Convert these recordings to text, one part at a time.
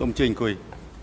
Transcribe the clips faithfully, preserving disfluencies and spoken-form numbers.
Xong trình quỳ.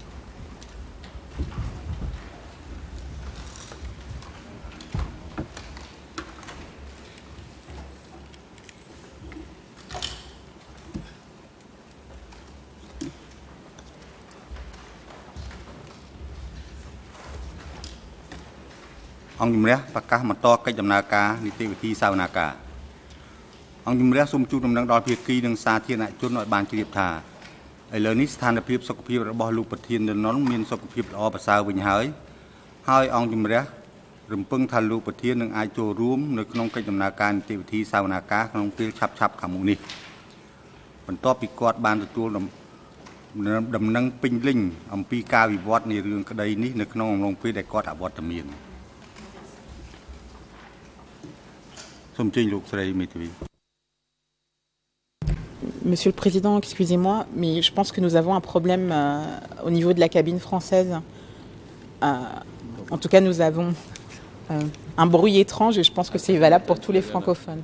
Ôngជំrẽ và các mặt to cách đầm nà cá đi tiêu thi sao nà cả. Ôngជំrẽ xung chung đầm nâng đo việc kỳ nâng xa thiên hại chốt nội bàn chỉ điệp thả. Ở lớn nít than phiếp sọc phiếp đã bỏ lục bật thiên đơn nón miên sọc phiếp đó bà sao bình hới. Hai ôngជំrẽ rừng pưng thàn lục bật thiên nâng ai chô rúm nơiក្នុងcách đầm nà cá đi tiêu thi sao nà cáក្នុងពេលឆាប់ឆាប់ខាងមុខនេះ បន្ទាប់ពីគាត់បានទទួលដំណឹងពេញលេញអំពីការវិវត្តនៃរឿងក្តីនេះនៅក្នុងអំឡុងពេលដែលគាត់អវត្តមាន Monsieur le Président, excusez-moi, mais je pense que nous avons un problème euh, au niveau de la cabine française. Euh, en tout cas, nous avons euh, un bruit étrange et je pense que c'est valable pour tous les francophones.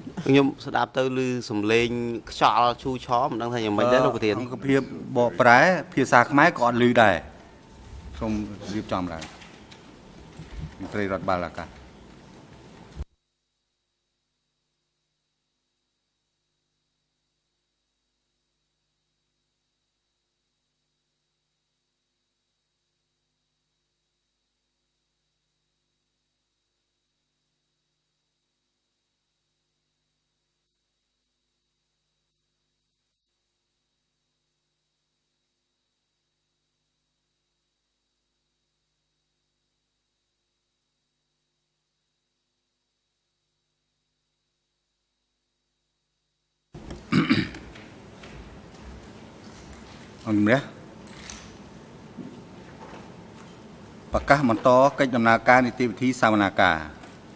Ông nhé, và các mặt to cách đầm nà cá đi tiêu thi sao nà cả.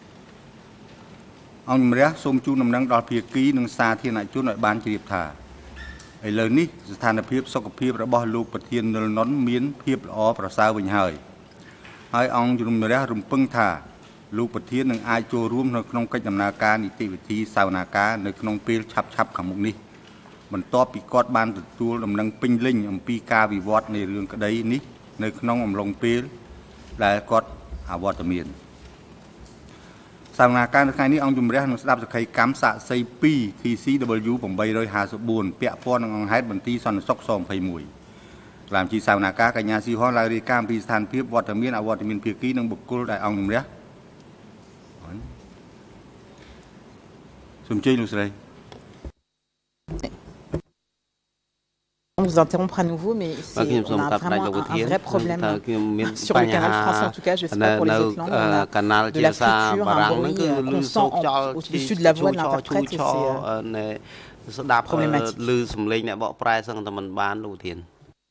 Ông nhé, xôm chu nằm năng đo phía ký nâng xa thiên hại chút nội ban chỉ điệp thả. Ở lời ní, than phiếp sọc phiếp đã bỏ lục bật thiên đơn nón miên phiếp ó và sao bình hời. Hai ông chung nhé rung pưng thả lục bật thiên nâng ai chô rúm nơiក្នុងcách đầm nà cá đi tiêu thi sao nà cá nơiក្នុងពេលឆាប់ឆាប់ខាងមុខនេះ បន្ទាប់ពីគាត់បានទទួលដំណឹងពេញលេញអំពីការវិវត្តនៃរឿងក្តីនេះនៅក្នុងអំឡុងពេលដែលគាត់អវត្តមានសាវនាការនៅថ្ងៃនេះអង្គជំរះនឹងស្ដាប់សក្ខីកម្មសាក់សី 2 T C W 854 ពាក់ព័ន្ធនឹងអង្គហេតុបន្ទីសន្តិសុខ សยี่สิบเอ็ด ក្លាមជីសាវនាការកញ្ញាស៊ីហនឡើងរាយការណ៍ពីស្ថានភាពវត្តមានអវត្តមានភាគីនិងបុគ្គលដែលអង្គជំរះសូមជ័យលោកស្រី On vous interrompre à nouveau, mais on a vraiment un, un vrai problème sur le canal français. En tout cas, je ne sais pas pour les autres langues. On a de la friture, un bruit constant au-dessus de la voix de l'interprète et c'est problématique.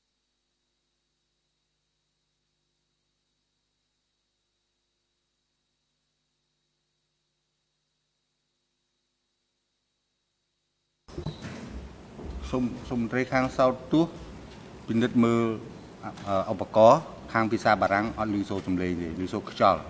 Sông sông tây khang sau tuốt bình đất mưa ở bờ có khang pisa bà răng ở lưu số chấm lê để lưu số chảo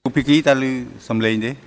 Cục phi ký ta lưu xâm lên đấy.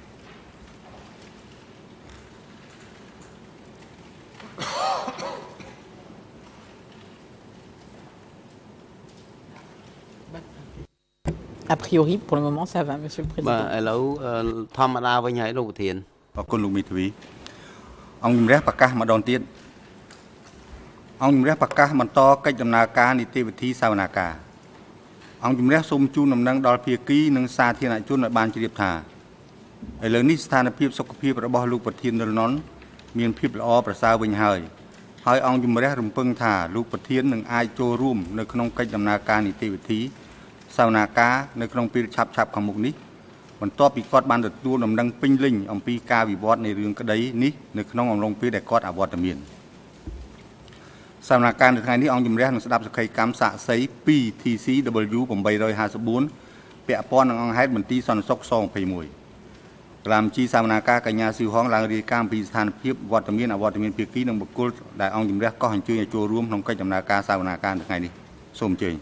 A priori, pour le moment, ça va, Monsieur le Président. Bah, lâu tham gia với nhảy lục thiền. Và con lục mỹ thủy. Ông rẽ bạc cá mà đòn tiền. Ông rẽ bạc cá mà to cách đầm nà cá ní tê vật thi sao nà cá. Ông rẽ xôm chu nằm năng đo phía ký nâng xa thiên lại chu nội ban chỉ điệp thả. Ở lớn ní sàn phiếp sọc phiếp ở bao lục vật thiên đơn nón miền phiếp là o và sao bình hời. Hỏi ông rẽ rùm pưng thả lục vật thiên nâng ai chô rùm nơi không cách đầm nà cá ní tê vật thi sao nà cá nơi không pi chạp chạp khẳng mục ní. Còn to bị cọt ban được tu nằm năng pinh linh ông pi ca bị bọt này rương cái đấy ní nơi không ông long pi để cọt à bọt ở miền. Sao nà cá được hai ní ông rẽ sẽ đáp sự cam xạ sấy P T C W bằng bảy rồi hai số bốn bẹ pon ông hết mình ti son sốc song phải mùi. Làm chi sao nà cá cả nhà siêu hoang là đi cam pi than phiếp bọt ở miền à bọt ở miền phía ký nông bậc cô đại ông rẽ có hành chơi nhà chùa rùm trong cách nà cá sao nà cá được hai đi xôm chơi.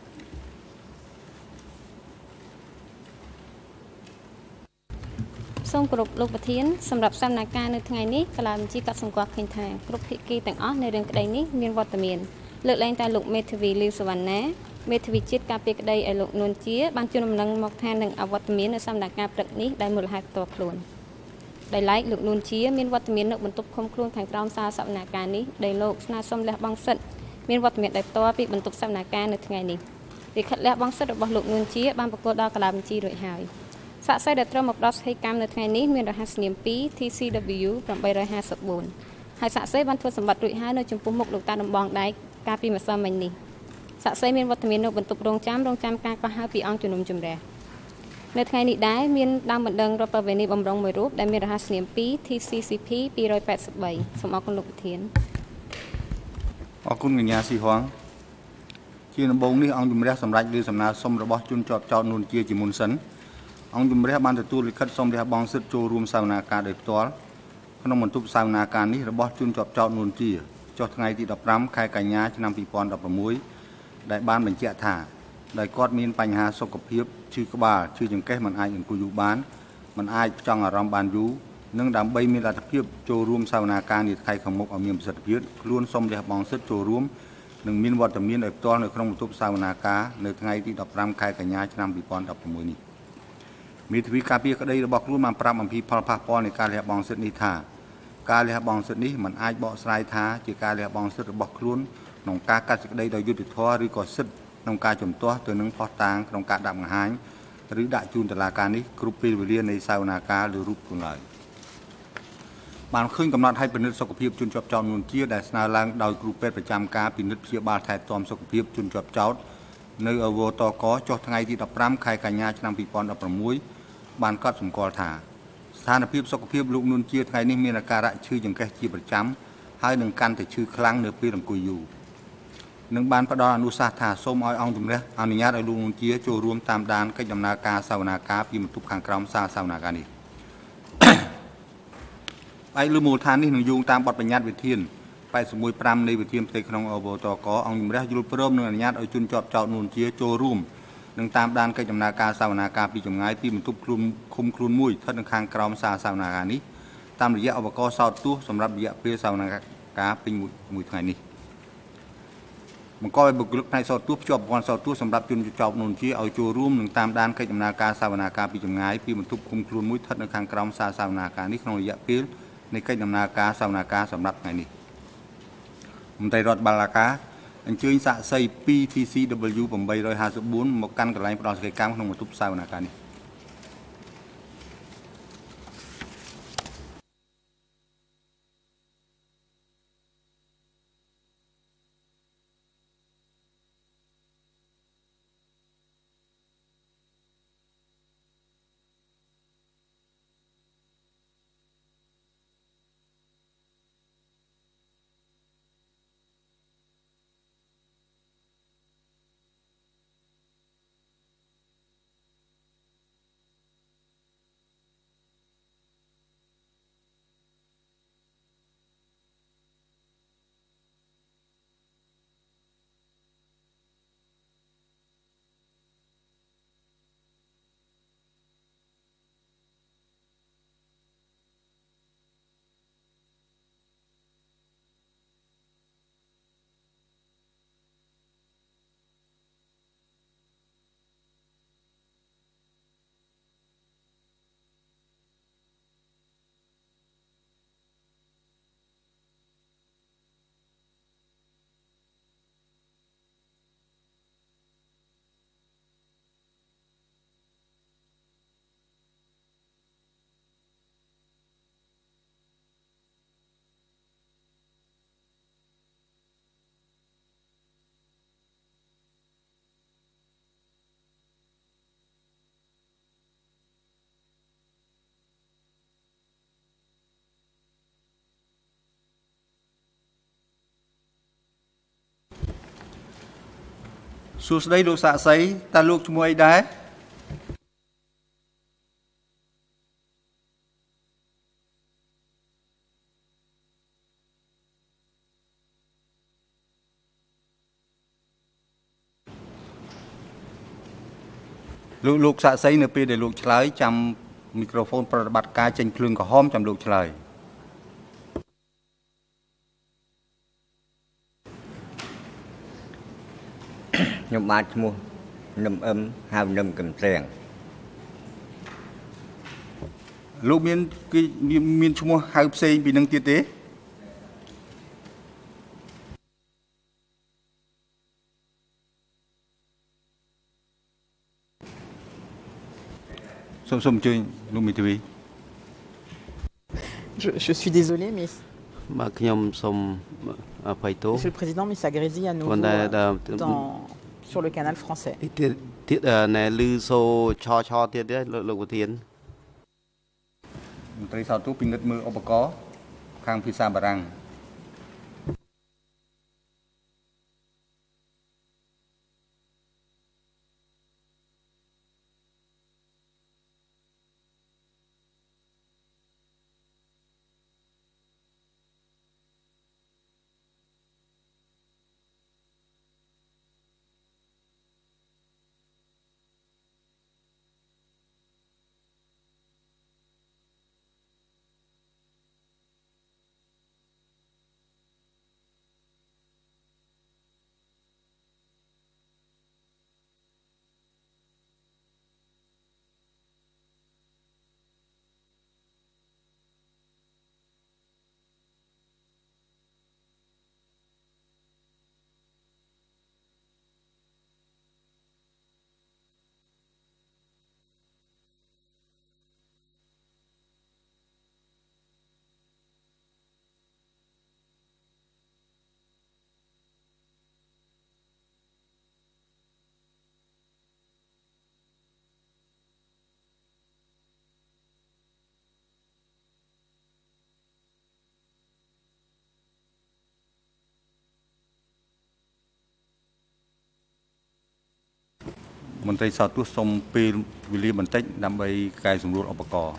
Sông group lục bát thiên, sầmรับsamนาการในថ្ងៃនេះកលាមជីកាត់សង្កត់ឃើញថាគ្រប់ភាគីទាំងអស់នៅរឿងក្តីនេះមានវត្តមានលើកលែងតែលោកមេធាវីលីវសវណ្ណាមេធាវីជាតិការពារក្តីឲ្យលោកនួនជាបានជូនដំណឹងមកថានឹងអវត្តមាននៅសំណាក់ការព្រឹកនេះដោយមូលហេតុផ្ទាល់ខ្លួនដោយឡែកលោកនួនជាមានវត្តមាននៅបន្ទប់ឃុំខ្លួនខាងក្រោមសាលសវនាការនេះដោយលោកស្នើសុំលះបង់សិទ្ធិមានវត្តមានដោយផ្ទាល់ពីបន្ទប់សវនាការនៅថ្ងៃនេះលិខិតលះបង់សិទ្ធិរបស់លោកនួនជាបានប្រកាសដល់កលាមជីរួចហើយសាកសីដែលត្រូវមកដល់ស្ថិកម្មនៅថ្ងៃនេះមានរហស្សនាមពីរ T C W 854ហើយសាកសីបានធ្វើសម្បត្តិរួចហើយនៅចំពោះមុខលោកតាដំបងដែកកាលពីម្សិលមិញនេះសាកសីមានវត្តមាននៅបន្ទប់រងចាំរងចាំការកោះហៅពីអង្គជំនុំជម្រះនៅថ្ងៃនេះដែរមានដើមបណ្ដឹងរដ្ឋប្រវេណីបំរុងមួយរូបដែលមានរហស្សនាមពីរ T C C P 283សូមអរគុណលោកប្រធានអរគុណកញ្ញាស៊ីហងជាដំបូងនេះអង្គជំរះសម្រាប់លើសំណើសុំរបស់ជនជាប់ចោតនួនជាជាមុនសិនអង្គជំរះបានទទួលលិខិតសុំលះបង់សិទ្ធិចូលរួមសវនាការដោយផ្ទាល់ក្នុងបន្ទប់សវនាការនេះរបស់ជនជាប់ចោតនួនជាចុះថ្ងៃទីដប់ប្រាំខែកញ្ញាឆ្នាំពីរពាន់ដប់ប្រាំមួយដែលបានបញ្ជាក់ថាដោយគាត់មានបញ្ហាសុខភាពឈឺក្បាលឈឺចង្កេះមិនអាចអង្គុយយូរបានមិនអាចផ្ចង់អារម្មណ៍បានយូរនិងដើម្បីមានលទ្ធភាពចូលរួមសវនាការនាថ្ងៃខាងមុខឲ្យមានប្រសិទ្ធភាពខ្លួនសុំលះបង់សិទ្ធិចូលរួមនិងមានវត្តមានដោយផ្ទាល់នៅក្នុងបន្ទប់សវនាការនៅថ្ងៃទីដប់ប្រាំខែកញ្ញាឆ្នាំពីរពាន់ដប់ប្រាំមួយនេះមេធាវីការពារក្តីរបស់ខ្លួនបានប្រាប់អំពីផលប៉ះពាល់នៃការលះបង់សិទ្ធិនេះថាការលះបង់សិទ្ធិនេះមិនអាចបកស្រាយថាជាការលះបង់សិទ្ធិរបស់ខ្លួនក្នុងការកាត់សេចក្តីដោយយុត្តិធម៌ឬក៏សិទ្ធិក្នុងការជំទាស់ទៅនឹងផុសតាងក្នុងការដាក់បង្ហាញឬដាក់ជូនតុលាការនេះគ្រប់ពេលវេលានៃសវនាការឬរូបខ្លួនឡើយបានឃើញកំណត់ឲ្យពិនិត្យសុខភាពជនជាប់ចោតនួនជាដែលស្នើឡើងដោយគ្រូពេទ្យប្រចាំការពិនិត្យព្យាបាលថែទាំសុខភាពជនជាប់ចោតនៅអវតកចុះថ្ងៃទីដប់ប្រាំខែកញ្ញាឆ្នាំពីរពាន់ដប់ប្រាំមួយបានកត់សម្គាល់ថាស្ថានភាពសុខភាពលោកនួនជាថ្ងៃនេះមានអាការៈឈឺចង្កេះជាប្រចាំហើយនឹងកាន់តែឈឺខ្លាំងនៅពេលអង្គុយយូរនឹងបានផ្ដល់អនុសាសន៍ថាសូមឲ្យអង្គជំរះអនុញ្ញាតឲ្យលោកនួនជាចូលរួមតាមដានកិច្ចដំណើរការសវនាការពីបន្ទប់ខាងក្រោមសាលសវនាការនេះហើយលើមូលដ្ឋាននេះនឹងយោងតាមបទបញ្ញត្តិវិធានប៉ែតសិបមួយប្រាំនៃវិធានផ្ទៃក្នុងអវតកអង្គជំរះយល់ព្រមនឹងអនុញ្ញាតឲ្យជនជាប់ចោតនួនជាចូលរួមនឹងតាមដានកិច្ចដំណើរការសវនាការពីចម្ងាយពីបន្ទប់ខ្លួនឃុំខ្លួនមួយស្ថិតនៅខាងក្រោមសាលសវនាការនេះតាមរយៈឧបករណ៍សោតទស្សន៍សម្រាប់រយៈពេលសវនាការពេញមួយថ្ងៃនេះបង្កឲ្យបុគ្គលិកផ្នែកសោតទស្សន៍ភ្ជាប់ប្រព័ន្ធសោតទស្សន៍សម្រាប់ជនជាប់នួនជាឲ្យចូលរួមនឹងតាមដានកិច្ចដំណើរការសវនាការពីចម្ងាយពីបន្ទប់ឃុំខ្លួនមួយស្ថិតនៅខាងក្រោមសាលសវនាការនេះក្នុងរយៈពេលនៃកិច្ចដំណើរការសវនាការសម្រាប់ថ្ងៃនេះមន្ត្រីរដ្ឋបាលការអញ្ជើញសាកសី P T C W 854មកកាន់កន្លែងផ្ដល់សេចក្តីកម្មក្នុងបន្ទប់សវនាការនេះសួស្តីលោកសាក់សីតើលោកឈ្មោះអីដែរលោកលោកសាក់សីនៅពេលដែលលោកឆ្លើយចាំមីក្រូហ្វូនប្រតិបត្តិការចេញភ្លើងក្រហមចាំលោកឆ្លើយខ្ញុំបាទឈ្មោះនឹមអឹមហៅនឹមកំសៀងលោកមានគឺមានឈ្មោះហៅផ្សេងពីនឹងទៀតទេសូមសូមអញ្ជើញលោកមីទ្វី Je, je suis désolé, mais... Monsieur le Président, mais ça grésille à nouveau euh, dans, sur le canal français. មន្ត្រីសោទូពិនិត្យមើលឧបករណ៍ខាងភាសាបារាំង មន្ត្រីសោទូសូមពេលវេលាបន្តិចដើម្បីកែសម្រួលឧបករណ៍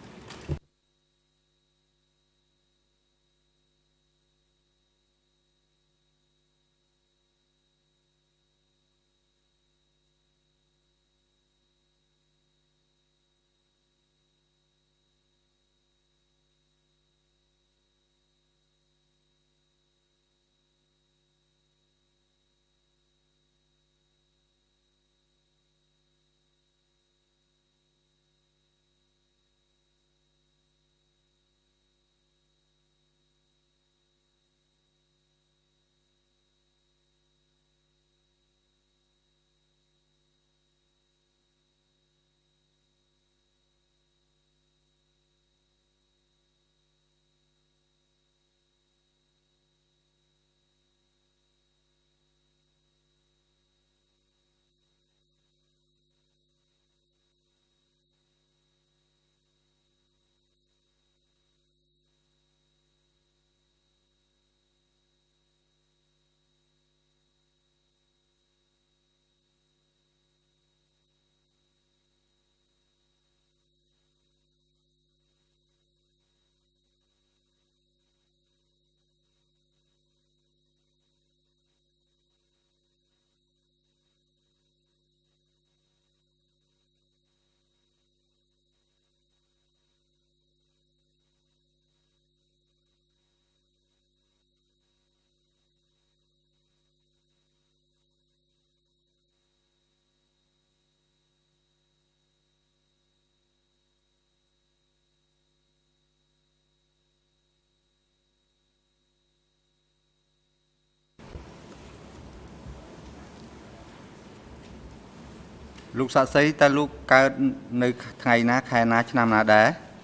លោកសាក់សីតើលោកកើតនៅថ្ងៃណាខែណាឆ្នាំណាដែរ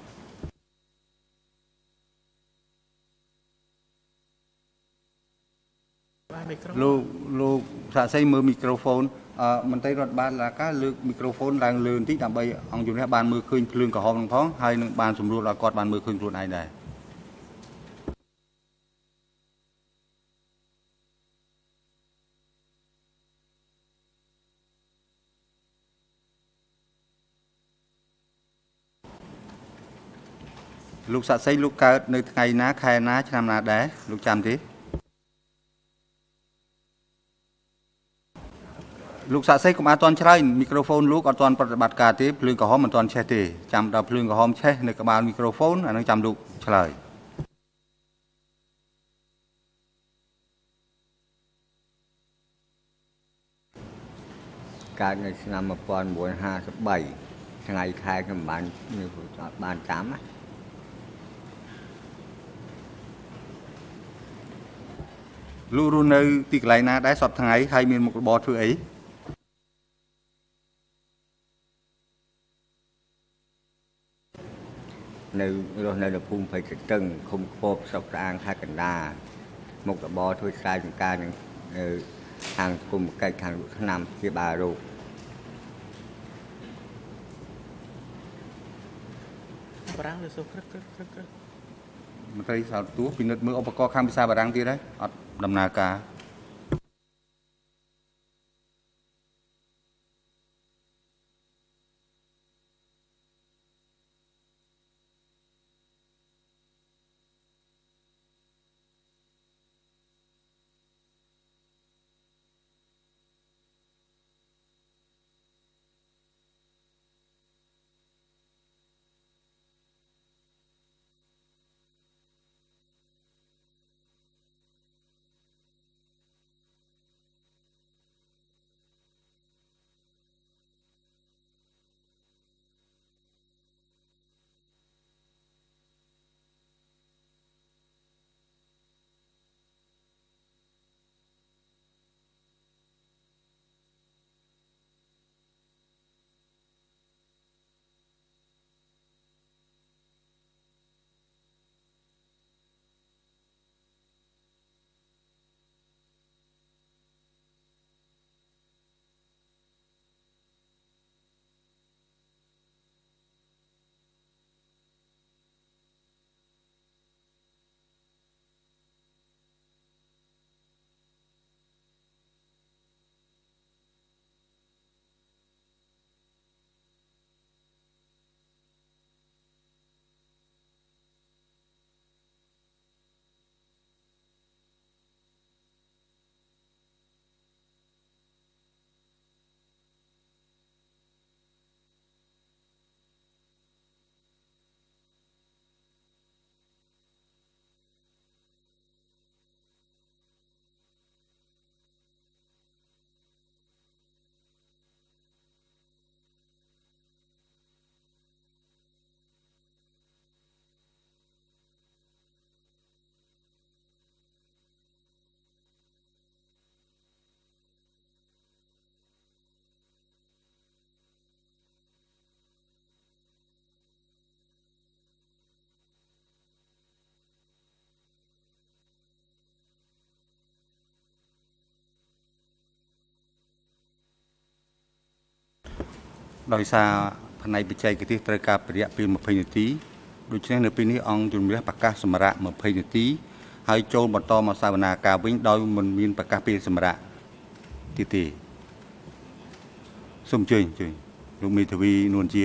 លោកលោកសាក់សីមើលមីក្រូហ្វូនអឺមន្ត្រីរដ្ឋបាលឡាកាលើកមីក្រូហ្វូនឡើងលើបន្តិចដើម្បីអង្គជំនះបានមើលឃើញភ្លើងក្រហមនឹងផងហើយនឹងបានសម្រួលឲ្យគាត់បានមើលឃើញខ្លួនឯងដែរលោកសាក់សីលោកកើតនៅថ្ងៃណាខែណាឆ្នាំណាដែរលោកចាំទេលោកសាក់សីកុំអត់តន់ឆ្លើយមីក្រូហ្វូនលោកអត់តន់ប្រតិបត្តិការទេភ្លើងក្រហមមិនតន់ឆេះទេចាំដល់ភ្លើងក្រហមឆេះនៅក្បាលមីក្រូហ្វូនអានឹងចាំលោកឆ្លើយកើតនៅឆ្នាំmột nghìn chín trămห้าสิบสามថ្ងៃខែខ្ញុំបានបានតាមណាលោករស់នៅទីកន្លែងណាដែរសពថ្ងៃហើយមានមុខរបរធ្វើអីនៅរស់នៅនៅភូមិភ័យត្រឹងឃុំខ្ពបស្រុកស្អាងខេត្តកណ្ដាលមុខរបរធ្វើស្រែចម្ការនៅខាងគុំកិច្ចខាងឆ្នាំជាបារោគបារាំងលើសូក្រឹកក្រឹកក្រឹកក្រឹកមន្ត្រីសោតទួពិនិត្យមើលឧបករណ៍ខាងភាសាបារាំងទៀតហើយអត់ដំណើរការដោយសារផ្នែកបច្ចេកទេសត្រូវការប្រយ័ត្នពេលยี่สิบនាទីដូច្នេះនៅពេលនេះអង្គជំនះប្រកាសសម្រាប់ยี่สิบនាទីហើយចូលបន្តមកសវនាការវិញដោយមិនមានប្រកាសពេលសម្រាប់ទៀតទេសូមអញ្ជើញអញ្ជើញលោកមេធាវីនួនជា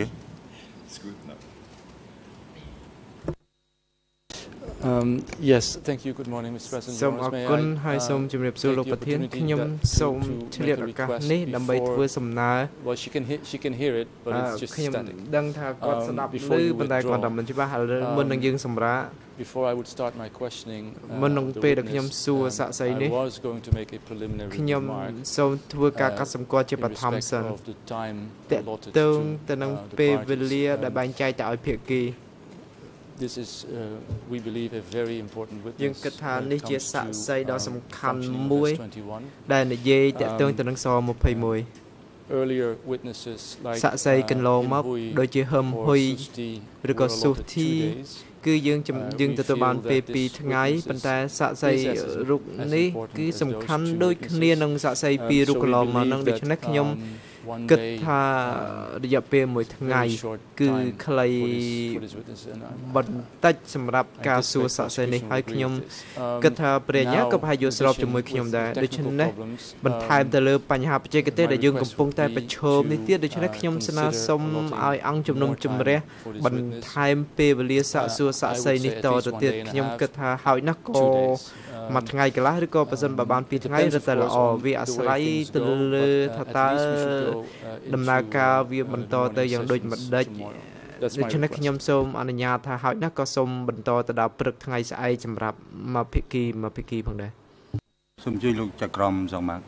Um, yes, thank you. Good morning, Mister President. សូមអរគុណហើយសូមជម្រាបសួរលោកប្រធានខ្ញុំសូមឆ្លៀតឱកាសនេះដើម្បីធ្វើសំណើ Well, she can she can hear it, but it's just ខ្ញុំ static. ដឹងថាគាត់ស្ដាប់ឮប៉ុន្តែគាត់តែមិនច្បាស់ហើយមុននឹងយើងសម្រាប់ Before I would start my questioning, មុននឹងពេលដែលខ្ញុំសួរសាកសីនេះ I was going to make a preliminary ខ្ញុំ remark. សូមធ្វើការកត់សម្គាល់ជាបឋមសិនតើតើទៅនឹងពេលវេលាដែលបែងចែកទៅឲ្យភាគី This is, uh, we believe, a very important witness. យើងគិតថានេះជាសាក្សីដ៏សំខាន់មួយដែលនិយាយតាក់ទងទៅនឹងសยี่สิบเอ็ด Earlier witnesses like សាក្សីកន្លងមកដូចជាហឹមហ៊ុយឬក៏ស៊ូធីគឺយើងយើងទទួលបានពេលពីរថ្ងៃប៉ុន្តែសាក្សីរូបនេះគឺសំខាន់ដូចគ្នានឹងសាក្សីពីររូបកន្លងមកនឹងដូច្នេះខ្ញុំ one គិត day ថា um, រយៈពេលមួយថ្ងៃ very short គឺ time ខ្លី for this, for this witness, and I- បន្តិចសម្រាប់ I ការសួរ anticipate សាកសីនេះ prosecution ហើយ will agree ខ្ញុំ with this. Um, គិតថាព្រះញ្ញា now, ក៏ប្រហែលយល់ in ស្រប addition ជាមួយខ្ញុំ with ដែរ the ដូច្ technical នេះ problems, បន្ថែម um, ទៅលើបញ្ហាបច្ចេកទេស my ដែលយើង request កំពុង would តែ be ប្រឈមនេះទៀត ដូច្នេះ to, uh, ខ្ញុំស្នើ consider សុំ allotting ឲ្យអង្គជំនុំ more ជម្រះ time for this បន្ witness. ថែមពេលវេលាសាក Uh, សួរសាក I សី would នេះ say ត at least ទៅ one ទៀត day and a ខ្ញុំ half, គិតថាហើយណាស់ក៏ two days. មួយ Um, ថ្ងៃកន្លះឬក៏ប្រសិនបើបាន um, ពីរ it ថ្ងៃ depends, រឹ of តតែល្អ course, on វាអា the ស្រ័ way យ things ទៅ go, លើ but, ថា uh, តើ at least we should go, uh, ដំណើរ into, ការ uh, វា uh, បន្ត the ទៅ morning យ៉ាងដូចម្ sessions ដេច tomorrow. That's ដូ my ច្នេះ request. ខ្ញុំសូមអនុញ្ញាតថាហើយណាស់ក៏សូមបន្តទៅដល់ព្រឹកថ្ងៃស្អែកសម្រាប់មកភិក្ខីមកភិក្ខីផងដែរសូមអញ្ជើញលោកចក្រមសងមក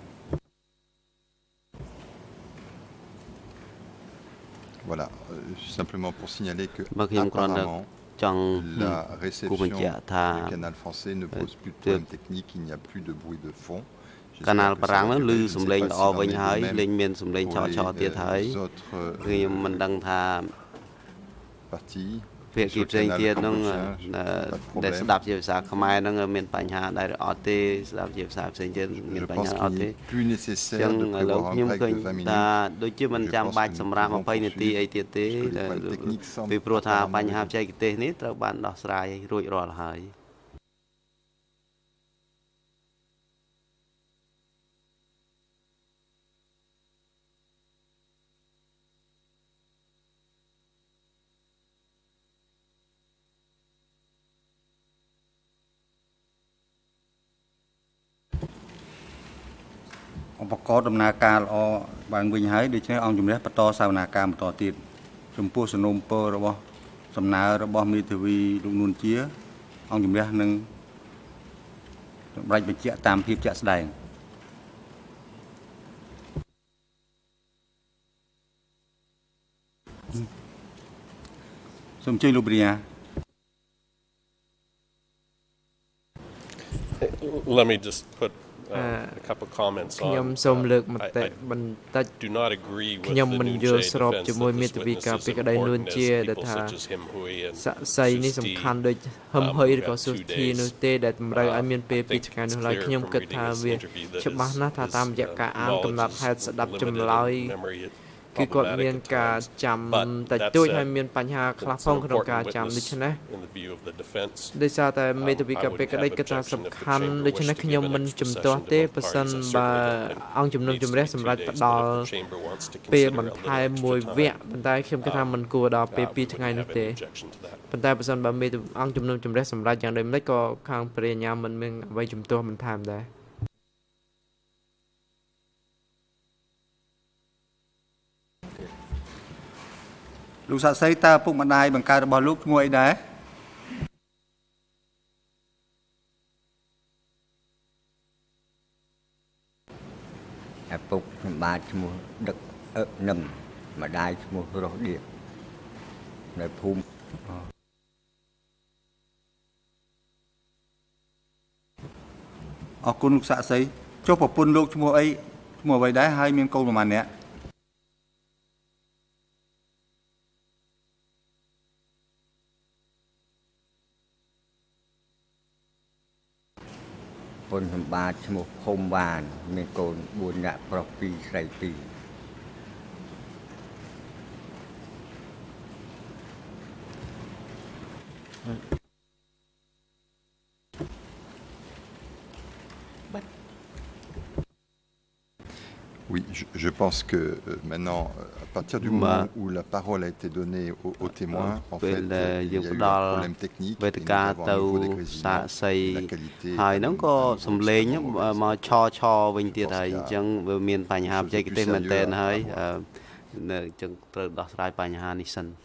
Voilà, euh, simplement pour signaler que បើខ្ញុំគ្រាន់តែ apparemment ចង់ la គូ réception បញ្ជាក់ថា du canal français ne pose plus de problème technique, il n'y a plus de bruit de fond. កាណាល់ J'espère que បារាំង ça va ហ្នឹង durer. ឮ Je ne សំ sais ឡេង pas ល្អ s'il en វិញ est de ហើយ même លេងមានសំឡេងឆោ pour ឆោ les, ទៀតហើយ euh, autres, euh, គឺខ្ញុំមិនដឹងថា parties. ភាគី Sur le ផ្សេង canal ទៀតហ្នឹង cambodgien, អឺ pas de ដែល problème. ស្ដាប់ជាភាសាខ្មែរហ្នឹងមានបញ្ហាដែរឬអត់ទេស្ដាប់ជាភាសាផ្សេងទៀតមាន Je បញ្ pense ហាអត់ qu'il ទេ n'est plus អញ្ nécessaire ចឹង de ឥឡូវ prévoir ខ្ញុំ un break ឃើញ de vingt ថា minutes. ដូចជាមិនចាំបាច់សម្រាប់ Je pense que 20នាទី nous អីទៀតទេ pourrons ដែល poursuivre. Les problèmes techniques semblent ពីព្រោះថា apparemment បញ្ហាបច្ចេកទេសនេះត្រូវបានដោះស្រាយរួចរាល់ហើយឧបករណ៍ដំណើរការល្អបានវិញហើយដូច្នេះអង្គជំនះបន្តសវនាការបន្តទៀតចំពោះសំណុំពររបស់សំណើរបស់មេធាវីលោកនួនជាអង្គជំនះនឹងសម្រេចបញ្ជាក់តាមភាពជាក់ស្ដែងសូមអញ្ជើញលោកព្រា Let me just put uh, Uh, a couple comments ខ្ញុំ on. សូមលើកម I, តិ I បន្តិច do not agree with ខ្ញុំ the មិន Noonche យល់ស្រប defense ជាមួយ that មេ this ធាវី witness ការ is ពីក្តីនួន important ជា as ដែល people ថា such as him, Hui, and សាក់សីនេះសំខាន់ដូចហឹមហុយឬក៏សុស្ធីនោះទេដែលតម្រូវឲ្យមានពេលពីរថ្ងៃនោះឡើយខ្ញុំគិតថាវាច្បាស់ណាស់ថាតាមរយៈការអានកំណត់ហេតុស្ដាប់ចម្លើយ គឺគាត់មានការចាំតែទួចហើយមានបញ្ហាខ្លះផងក្នុងការចាំដូច្នេះដោយសារតែមេធាវីកាពីក្តីគិតថាសំខាន់ដូច្នេះខ្ញុំមិនជំទាស់ទេប្រសិនបើអង្គជំនុំជម្រះសម្រាប់ផ្ដល់ពេលបន្ថែមមួយវគ្គប៉ុន្តែខ្ញុំគិតថាមិនគួរដល់ពេលពីរថ្ងៃនោះទេប៉ុន្តែប្រសិនបើមេអង្គជំនុំជម្រះសម្រាប់យ៉ាងដូចម្តេចក៏ខាងព្រះញ្ញាមិនមានអ្វីជំទាស់បន្ថែមដែរលោកសាក់សីតើពុកម្ដាយបង្កើតរបស់លោកឈ្មោះអីដែរឪពុកខ្ញុំបាទឈ្មោះដឹកអឹកនឹមម្ដាយឈ្មោះរស់ដៀកនៅភូមិ អរគុណលោកសាក់សីចុះប្រពន្ធលោកឈ្មោះអីឈ្មោះអ្វីដែរហើយមានកូនប្រមាណអ្នក គុណសម្បត្តិឈ្មោះភូមិបានមានកូនបួននាក់ប្រុសពីរស្រីពីរ Oui, je, je pense que euh, maintenant, à partir du moment où la parole a été donnée aux, aux témoins, en fait, euh, il y a eu un problème technique et nous avons au niveau des grésillements, la qualité ហើយហ្នឹងក៏សំឡេងមកឆឆវិញទៀតហើយអញ្ចឹងវាមានបញ្ហាបច្ចេកទេសមែនតើហើយអញ្ចឹងត្រូវដោះស្រាយបញ្ហានេះសិន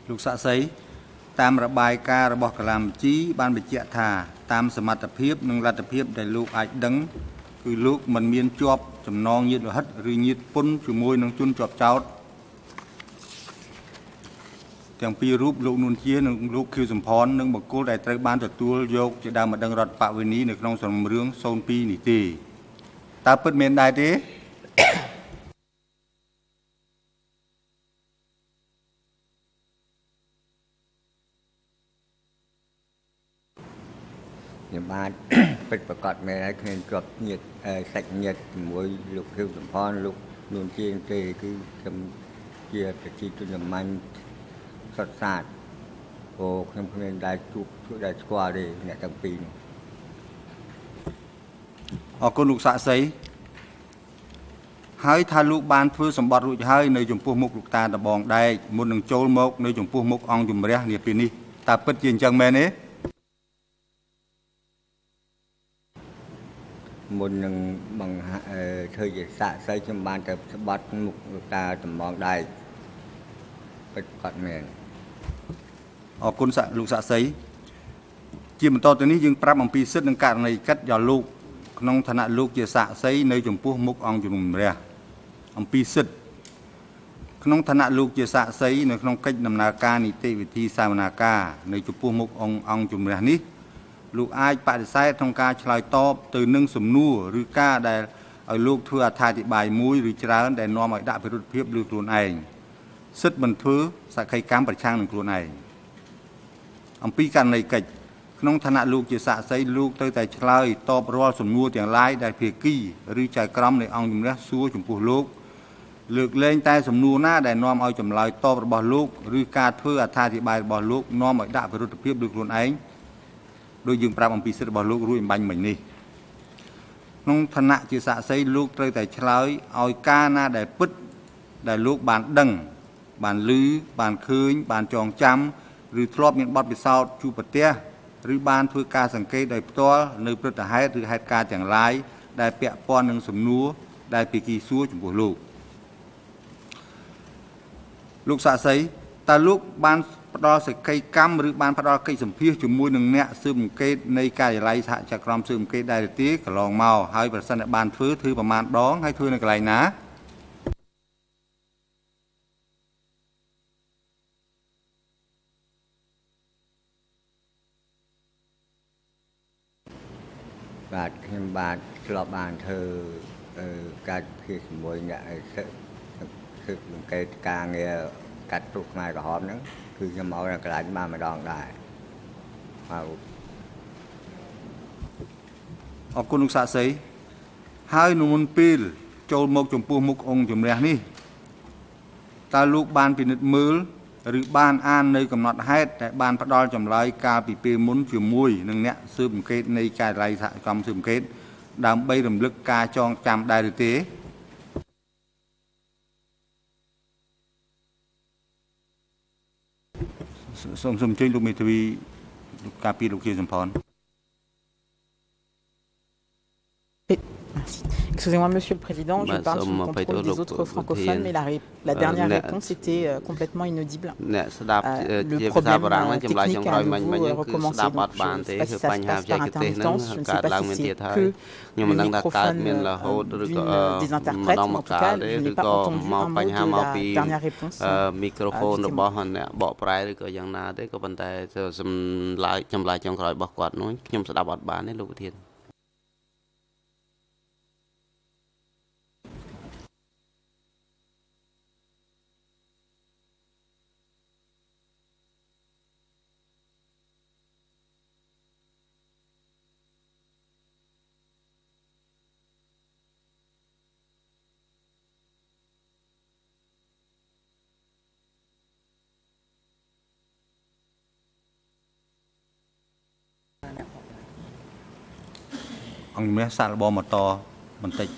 លោកសាក់សីតាមរបាយការណ៍របស់កលាមជីបានបញ្ជាក់ថាតាមសមត្ថភាពនិងលទ្ធភាពដែលលោកអាចដឹងគឺលោកមិនមានជាប់ចំណងញាតិលោហិតឬញាតិពន្ធជាមួយនឹងជនជាប់ចោទទាំងពីររូបលោកនួនជានិងលោកខៀវសំផននិងបុគ្គលដែលត្រូវបានទទួលយកជាដើមម្ដងរដ្ឋបវេនីនៅក្នុងសំណុំរឿងศูนย์ពីរនេះទេតើពិតមែនដែរទេខ្ញុំបានពិតប្រកបមែនហើយគ្មានជាប់ញាតិសាច់ញាតិជាមួយលោកខៀវសំផនលោកនួនជាទេគឺខ្ញុំជាប្រជាជនសាមញ្ញសុទ្ធសាធអូខ្ញុំគ្មានដែលជួបជួបដែលស្គាល់ទេអ្នកទាំងពីរនោះអរគុណលោកសាក់សីហើយថាលោកបានធ្វើសម្បត្តិរួចហើយនៅចំពោះមុខលោកតាដបងដែកមុននឹងចូលមកនៅចំពោះមុខអង្គជំរះនាពេលនេះតើពិតជាអញ្ចឹងមែនទេមុននឹងបង្ធ្វើជាសាក់សីខ្ញុំបានទៅស្បត់មុខលោកតាដំបងដែកពិតប្រាកដមែនអរគុណលោកសាក់សីជាបន្តទៅនេះយើងប្រាប់អំពីសិទ្ធិនិងករណីកិត្តយកលោកក្នុងឋានៈលោកជាសាក់សីនៅចំពោះមុខអង្គជំរះអំពីសិទ្ធិក្នុងឋានៈលោកជាសាក់សីនៅក្នុងកិច្ចដំណើរការនីតិវិធីសាវនាការនៅចំពោះមុខអង្គអង្គជំរះនេះលោកអាចបដិសេធក្នុងការឆ្លើយតបទៅនឹងសំណួរឬការដែលឲ្យលោកធ្វើអត្ថាធិប្បាយមួយឬច្រើនដែលនាំឲ្យដាក់ពិរុទ្ធភាពលើខ្លួនឯងសិទ្ធិមិនធ្វើសក្ខីកម្មប្រឆាំងនឹងខ្លួនឯងអំពីករណីកិច្ចក្នុងឋានៈលោកជាសាក់សីលោកត្រូវតែឆ្លើយតបរាល់សំណួរទាំងឡាយដែលភាគីឬចៅក្រមនៃអង្គជំរះសួរចំពោះលោកលើកលែងតែសំណួរណាដែលនាំឲ្យចម្លើយតបរបស់លោកឬការធ្វើអត្ថាធិប្បាយរបស់លោកនាំឲ្យដាក់ពិរុទ្ធភាពលើខ្លួនឯងដោយយើងប្រាប់អំពីសិទ្ធិរបស់លោករួចអំបញ្ញមិញនេះក្នុងឋានៈជាសាក់សីលោកត្រូវតែឆ្លើយឲ្យការណាដែលពិតដែលលោកបានដឹងបានឮបានឃើញបានចងចាំឬធ្លាប់មានបទពិសោធន៍ជួបប្រទះឬបានធ្វើការសង្កេតដោយផ្ទាល់នៅព្រឹត្តិហេតុឬហេតុការណ៍ទាំងឡាយដែលពាក់ព័ន្ធនឹងសំណួរដែលភាគីសួរចំពោះលោកលោកសាក់សីតើលោកបានផ្ដល់សេចក្ដីកម្មឬបានផ្ដល់កិច្ចសម្ភាសជាមួយនឹងអ្នកស៊ើបអង្កេតនៃការិយាល័យសហចក្រមស៊ើបអង្កេតដែរទេកន្លងមកហើយប្រសិនតែបានធ្វើធ្វើប្រមាណដងហើយធ្វើនៅកន្លែងណាបាទខ្ញុំបាទធ្លាប់បានធ្វើការភាសជាមួយអ្នកស៊ើបស៊ើបអង្កេតការងារកាត់ទុកខ្មែរក្រហមហ្នឹងគឺខ្ញុំមកនៅកន្លែងបានម្ដងដែរហើយអរគុណលោកសាក់សីហើយនៅមុនពេលចូលមកចំពោះមុខអង្គជំរះនេះតើលោកបានពិនិត្យមើលឬបានអាននៅកំណត់ហេតុដែលបានផ្ដល់ចម្លើយកាលពីពេលមុនជាមួយនឹងអ្នកស៊ើបអង្កេតនៃការិយាល័យសហគមន៍ស៊ើបអង្កេតដើម្បីរំលឹកការចងចាំដែរឬទេសូមសូមអញ្ជើញលោកមេធាវីការពីលោកជាសំផន Excusez-moi, Monsieur le Président, je parle sous le contrôle des autres francophones, mais la, la dernière réponse était euh, complètement inaudible. Euh, le problème euh, technique à nouveau recommencer. Donc, je ne sais pas si ça se passe par intermittence, je ne sais pas si c'est que le microphone euh, des interprètes, mais en tout cas, je n'ai pas entendu un mot de la dernière réponse. Euh, microphone de bord, bord près que yang na đấy, có vấn đề chấm lại chấm lại trong khỏi bọc quạt nói, nhom sẽ đáp bọt bán đấy lúc thiên. អង្គមាសសាកល្បងមកតបន្តិច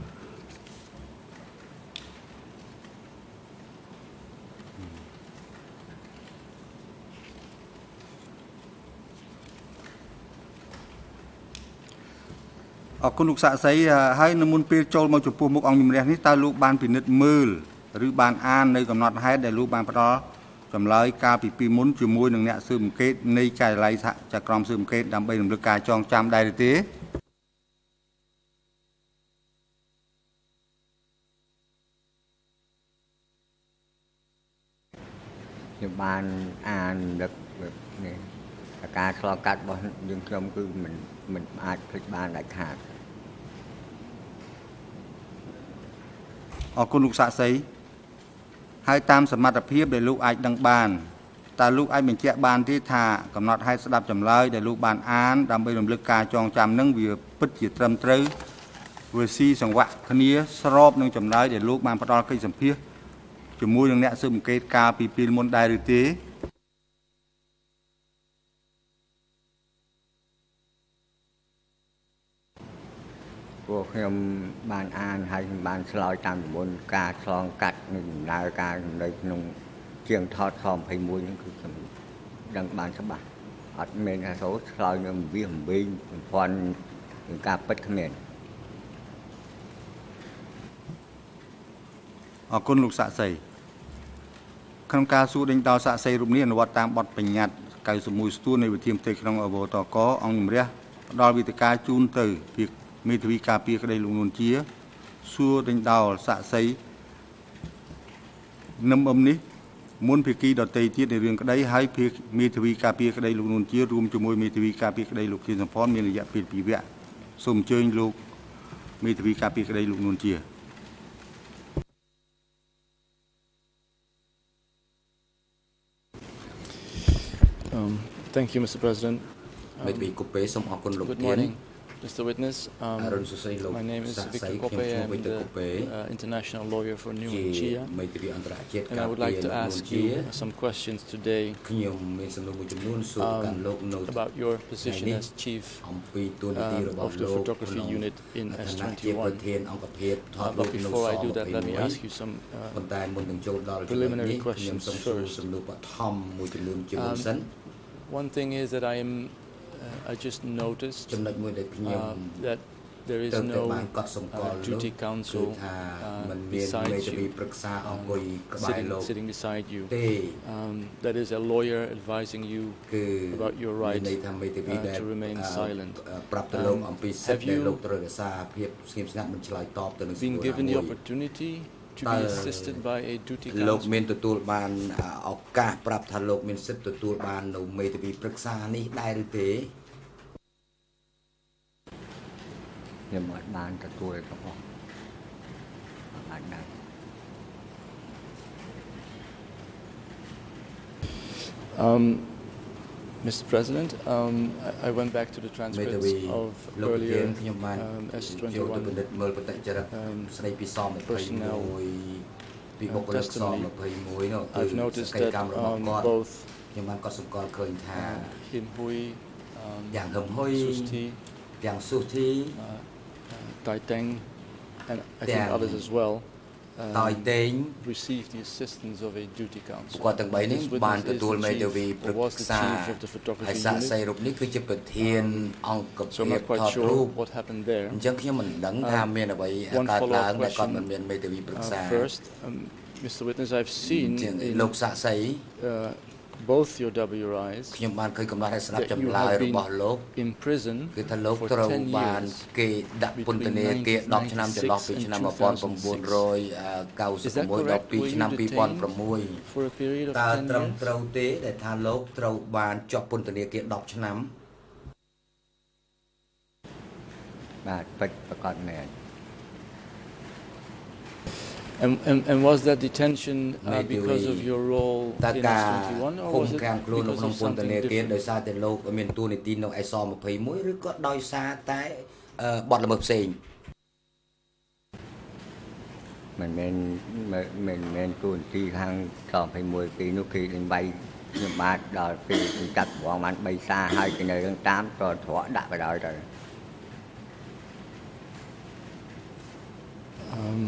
អរគុណលោកសាក់សីហើយនៅមុនពេលចូលមកចំពោះមុខអង្គជំរះនេះតើលោកបានពិនិត្យមើលឬបានអាននៅកំណត់ហេតុដែលលោកបានផ្ដល់ចម្លើយការពីពីមុនជាមួយនឹងអ្នកស៊ើបអង្កេតនៃចៅឡៃសហចក្រមស៊ើបអង្កេតដើម្បីរំលឹកការចងចាំដែរឬទេខ្ញុំបានអានដឹកនេះការឆ្លងកាត់របស់យើងខ្ញុំគឺមិនមិនអាចភ្លេចបានដាច់ខាតអរគុណលោកសាក់សីហើយតាមសមត្ថភាពដែលលោកអាចដឹងបានតើលោកអាចបញ្ជាក់បានទេថាកំណត់ហេតុស្ដាប់ចម្លើយដែលលោកបានអានដើម្បីរំលឹកការចងចាំនឹងវាពិតជាត្រឹមត្រូវវាស៊ីសង្វាក់គ្នាស្របនឹងចម្លើយដែលលោកបានផ្ដល់កិច្ចសម្ភាសន៍ជាមួយនឹងអ្នកស៊ើបអង្កេតកាលពីពេលមុនដែរឬទេពួកខ្ញុំបានអានហើយខ្ញុំបានឆ្លើយតាមចំនួនការឆ្លងកាត់នឹងដំណើរការនៅក្នុងជាងថតខម្ភៃមួយហ្នឹងគឺខ្ញុំដឹងបានច្បាស់អត់មានថាចូលឆ្លើយនឹងវិអំបេងបំផន់នឹងការពិតគ្មានអរគុណលោកសាក់សីក្នុងការសួរដេញដោលសាក់សីរូបនេះអនុវត្តតាមបទបញ្ញត្តិកៅសិបមួយស្ទួននៃវិធានផ្ទៃក្នុងអវតកអង្គជំរះផ្ដល់វិធានការជូនទៅពីមេធាវីការពារក្តីលោកនួនជាសួរដេញដោលសាក់សីនឹមអឹមនេះមុនភាគីដតីទៀតនៃរឿងក្តីហើយភាគមេធាវីការពារក្តីលោកនួនជារួមជាមួយមេធាវីការពារក្តីលោកធានសំផនមានរយៈពេលពីរវគ្គសូមអញ្ជើញលោកមេធាវីការពារក្តីលោកនួនជា Thank you, Mister President. Um, Good morning, Mister Witness. Um, my name is Victor Koppe. I'm the uh, international lawyer for New Chia, and I would like to ask you some questions today um, about your position as chief uh, of the photography unit in S twenty-one. Uh, but before I do that, let me ask you some uh, preliminary questions first. Um, One thing is that I am, uh, I just noticed uh, that there is no uh, duty counsel uh, beside you, um, sitting, sitting beside you. Um, that is a lawyer advising you about your right uh, to remain silent. Um, have you been given the opportunity to be assisted by a duty counsel? លោកមានទទួលបានឱកាសប្រាប់ថាលោកមានសិទ្ធិទទួលបាននៅមេធាវីប្រឹក្សានេះដែរឬទេខ្ញុំអត់បានទទួលទេបងអត់បាន Um Mister President, um, I, I went back to the transcripts of earlier um, S twenty-one um, personnel uh, testimony. I've noticed that um, both uh, Hin Hui, um, Susti, uh, uh, Tai Teng, and I think others as well, Um, received the assistance of a duty counsel. This witness is the chief, or was the chief of the photography unit. Um, so I'm not quite sure what happened there. Uh, one follow-up question uh, first. Um, Mister Witness, I've seen in uh, both your W R Is that you have been in prison for ten years between nineteen ninety-six and two thousand six. Is that correct? Were you detained for a period of ten years? បាទពិតប្រកបមែន And, and, and was that detention uh, because of your role in S twenty-one, or was it because of something different? ដោយសារតែលោកមានតួនាទីនៅ S ยี่สิบเอ็ด ឬក៏ដោយសារតែបទល្មើសផ្សេងមិនមែនមិនមែនតួនាទីខាង S ยี่สิบเอ็ด ពីនោះគេនឹងបាយខ្ញុំបាទដល់ពេលកាត់បងបានបីសារហើយគេនៅរឿងតាមតរត្រដាក់បដ ாய் ទៅ Um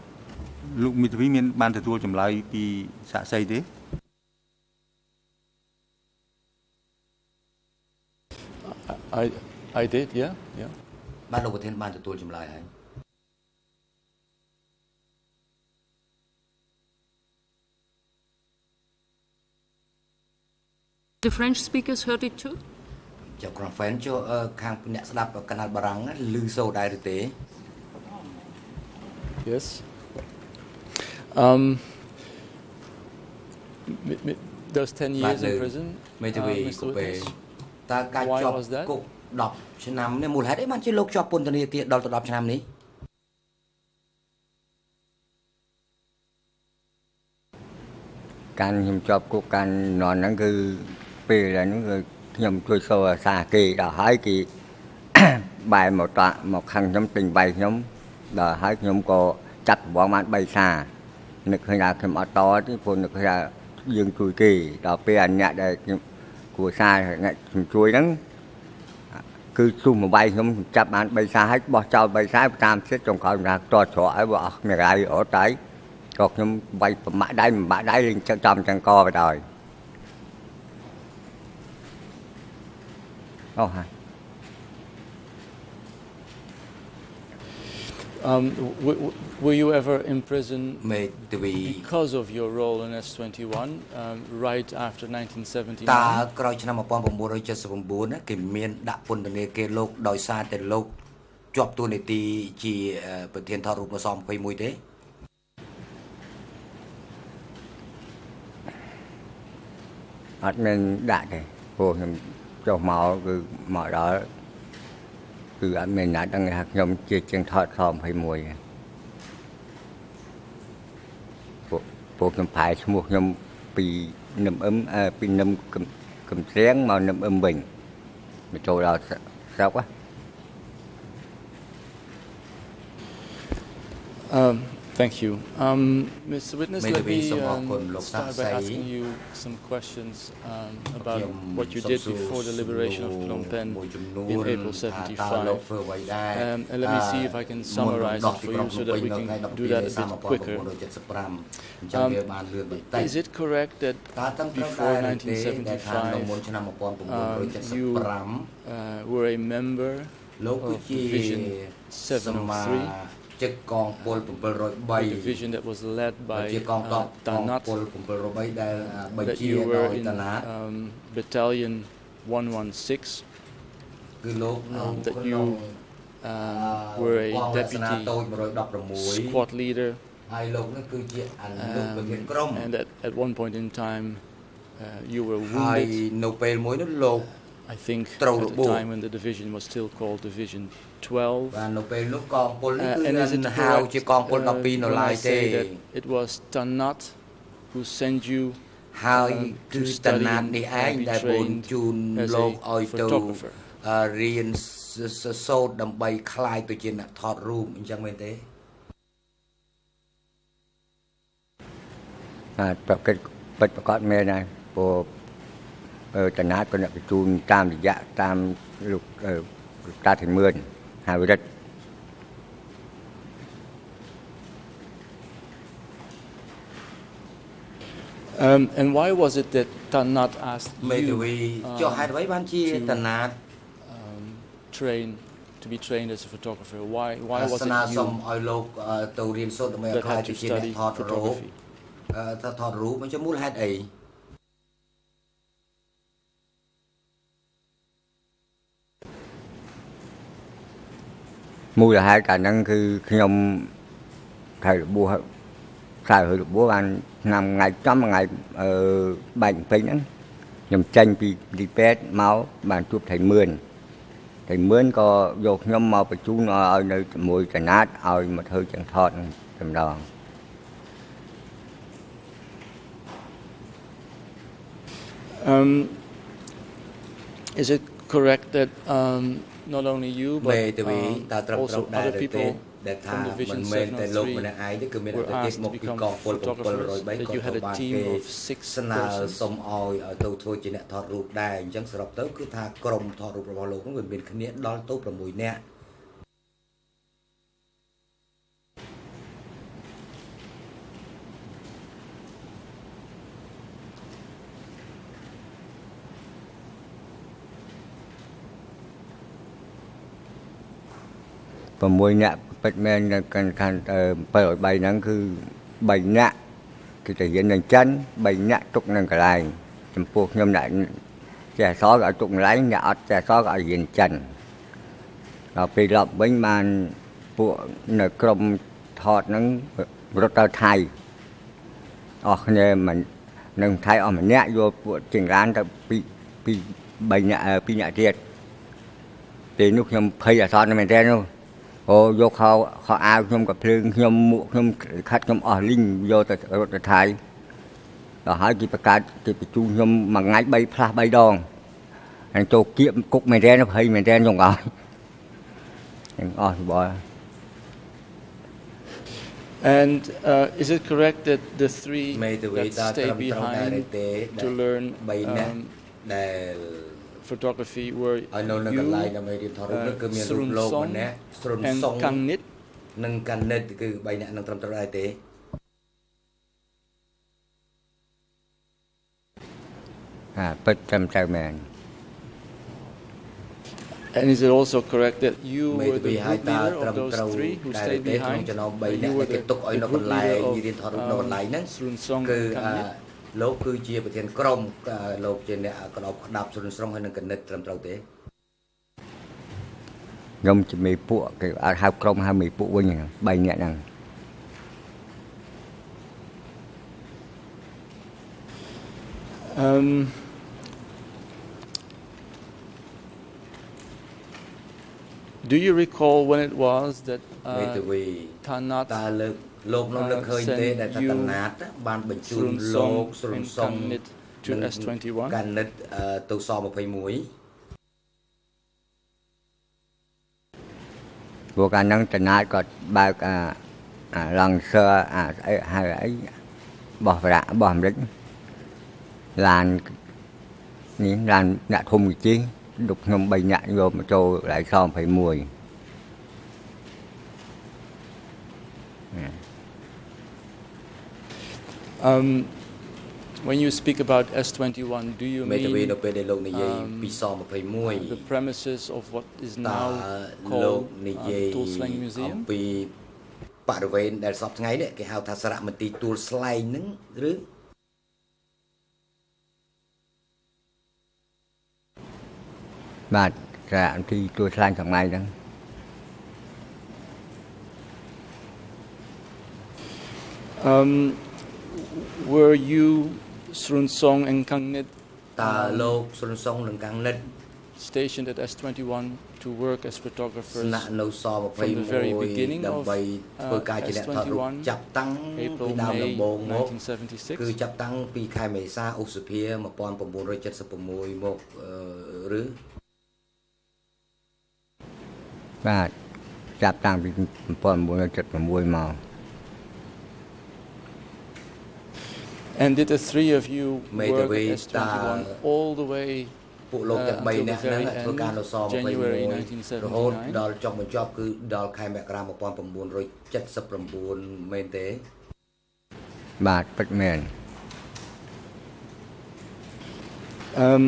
Lúc Mỹ Thúy Miên banទទួលចម្លើយពីសាក់សីទេ I I did, yeah, yeah. បាទលោកប្រធានបានទទួលចម្លើយហើយ The French speakers heard it too. ចុះក្រុម fan ចុះខាងអ្នកស្ដាប់កណ្ដាលបារាំងឮសូរដែរឬទេ Yes. Um, those ten years in prison, uh, Mister Witness, តើការជាប់គុក ដប់ ឆ្នាំនេះមូលហេតុអីបានជាលោកជាប់ពន្ធនាគារដល់ទៅ ដប់ ឆ្នាំនេះការខ្ញុំជាប់គុកការនន់ហ្នឹងគឺពេលហ្នឹងគឺខ្ញុំជួយសូអាសាគេដល់ហើយគេ បែរមកតាមកខាងខ្ញុំទិញបាយខ្ញុំដល់ហើយខ្ញុំក៏ចាត់ប្រវងបាន 3 សានឹកឃើញថាខ្ញុំអត់តទេព្រោះនឹកឃើញថាយើងជួយគេដល់ពេលអាអ្នកដែលខ្ញុំគួរសារអ្នកខ្ញុំជួយហ្នឹងគឺស៊ុំមកបាយខ្ញុំចាប់បាន 3 សាហើយបោះចោល 3 សាតាមសិទ្ធិចុងក្រោយថាតច្រកឲ្យបើអស់មានរាយអត់តែក៏ខ្ញុំបាយប្រមាក់ដៃមិនបាក់ដៃលេងចាំចង្កបទៅហើយអូហើយ Um, were you ever in prison because of your role in S twenty-one um, right after nineteen seventy-nine? តើក្រោយឆ្នាំ nineteen seventy-nine គេមានដាក់ពន្ធនាគារលោកដោយសារតែលោកជាប់តួនាទីជាប្រធានថតរូប សtwenty-one ទេអត់មានដាក់ទេព្រោះខ្ញុំចុះមកគឺមកដល់ គឺអត់មានណាដឹងថាខ្ញុំជាជាងថតសtwenty-one ពួកខ្ញុំផាយឈ្មោះខ្ញុំពីនឹមអឹមពីនឹមកំស្រៀងមកនឹមអឹមវិញមកចូលដល់ស្រុក Um Thank you. Um, Mister Witness, let me um, start by asking you some questions um, about what you did before the liberation of Phnom Penh in April seventy-five. Um, and let me see if I can summarize it for you so that we can do that a bit quicker. Um, is it correct that before nineteen seventy-five um, you uh, were a member of Division seven oh three? The division that was led by uh, Tanat, that you were in um, Battalion one sixteen, um, that you um, were a deputy squad leader, um, and that at one point in time uh, you were wounded. I think at the time when the division was still called Division twelve. Uh, and is it correct uh, when I say that it was Tanat who sent you um, to study and be trained as a photographer? រៀនសូត្រដើម្បីខ្លាយទៅជាអ្នកថតរូបអញ្ចឹងមែនទេបាទប្រកបពិតប្រកបមែនហើយព្រោះ តណាតក៏អ្នកបញ្ជូនតាមរយៈតាមលោកតាធិមឿនហើយវិរិទ្ធ Um and why was it that Tanat asked you uh, ចុះហេតុអ្វីបានជាតណាត um train to be trained as a photographer? Why why was it សូម you ឲ្យលោកទៅរៀនសូត្រដើម្បីខ្លាយទៅជាអ្នកថតរូបថតរូបអញ្ចឹងមូលហេតុអីមូលហេតុកាលហ្នឹងគឺខ្ញុំត្រូវរបួសត្រូវរបួសបានឆ្នាំថ្ងៃចំថ្ងៃអឺបែកពេញហ្នឹងខ្ញុំចេញពីពីពេទ្យមកបានជួបថៃមឿនថៃមឿនក៏យកខ្ញុំមកបញ្ជូនឲ្យនៅជាមួយកណាតឲ្យមកធ្វើចង្ថតតែម្ដង Um is it correct that um not only you but um, also other people from Division seven oh three were asked to become photographers, that you had a team of six persons. សូមឲ្យទៅធ្វើជាអ្នកថតរូបដែរអញ្ចឹងសរុបទៅគឺថាក្រុមថតរូបរបស់លោកនោះវាមានគ្នាដល់ទៅsixនាក់ Um ប្រមួយអ្នកពិតមែនកាន់កាន់bảyរយបីហ្នឹងគឺបីអ្នកគឺទៅរៀននៅចិនបីអ្នកទុកនៅកន្លែងចំពោះខ្ញុំអ្នកចេះអក្សរក៏ឲ្យទុកកន្លែងអ្នកអត់ចេះអក្សរក៏ឲ្យរៀនចិនដល់ពេលឡប់វិញបានពួកនៅក្រុមថតហ្នឹងរត់ទៅថៃអស់គ្នាមិននឹងថៃអស់ម្នាក់យកពួកចិនឡានទៅពីពីបីអ្នកពីរអ្នកទៀតពេលនោះខ្ញុំភ័យអសត់មែនទេនោះអូយកខោខោអាវខ្ញុំក៏ភ្លើងខ្ញុំមួកខ្ញុំខាត់ខ្ញុំអស់លីងយកទៅរត់ទៅថៃដល់ហើយគេប្រកាសគេបញ្ជូនខ្ញុំមួយថ្ងៃបីផ្លាស់បីដងហើយចូលគៀបគុកមែនទេភ័យមែនទេខ្ញុំអស់ខ្ញុំអស់បប And uh, is it correct that the three that stay behind to learn um, photography were you, uh, Srun Song and Kang Nit? និងកាន់និតគឺបីអ្នកនឹងត្រឹមត្រូវដែរទេអាពិតត្រឹមត្រូវមែន And is it also correct that you were the group leader of those three who stayed behind? You were the, the group leader of um, Srun Song and Kang Nit? លោកគឺជាប្រធានក្រុមលោកជាអ្នកក្តោបក្តាប់ស្រុនស្រងហើយនឹងកណិតត្រឹមត្រូវទេខ្ញុំជាមេពួកគេអាចហៅក្រុមហៅមេពួកវិញហ្នឹងបីនាក់ហ្នឹង Um Do you recall when it was that uh, Tanat លោកនោះនឹកឃើញទេដែលថាតណាតបានបញ្ជូនលោកស្រុនសុង to S twenty-one កណិតទៅស21 ព្រោះកាលហ្នឹងតណាតគាត់បើកអាអាឡង់សើអាអីហៅអីបោះប្រាក់បោះអាមេរិកឡាននេះឡានអ្នកធំវិជិះដូចខ្ញុំបីនាក់យកមកចូលកន្លែងស21 Um, when you speak about S twenty-one, do you mean um, the premises of what is now called uh, Tool Slang Museum? បរិវេណដែលសពថ្ងៃនេះគេហៅថាសារមន្ទីរទួលស្លែងហ្នឹងឬបាទសារមន្ទីរទួលស្លែងទាំងថ្ងៃហ្នឹង Um Were you Srun Song and Kang Nit តើលោក Srun Song និង Kang Nit stationed at S twenty-one to work as photographers ស្នាក់នៅស from the very beginning of uh, S twenty-one ចាប់តាំងពីដើមដំបូងមកគឺចាប់តាំងពីខែមេសាឧសភាnineteen seventy-sixមកឬបាទចាប់តាំងពីnineteen seventy-sixមក And did the three of you work at S twenty-one all the way ពួកលោកទាំងបីនាក់ហ្នឹងធ្វើការនៅស January nineteen seventy-nine រហូតដល់ចុងបញ្ចប់គឺដល់ខែមករាnineteen seventy-nineមែនទេបាទពិតមែន Um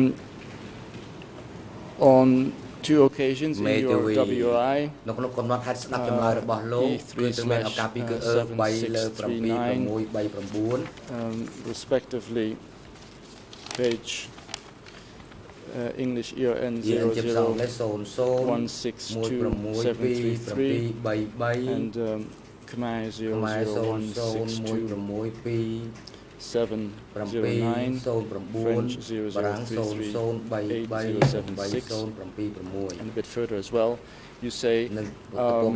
on two occasions in your W I នៅក្នុងកំណត់ហេតុស្ដាប់ចម្លើយរបស់លោកគឺទៅមានឱកាសពីគឺអឺthreeលើseven six nine um respectively page uh, English E R N zero zero one six two seven three three and um, Khmer zero zero one six two seven zero nine French zero zero three three eight zero seven six and a bit further as well you say um,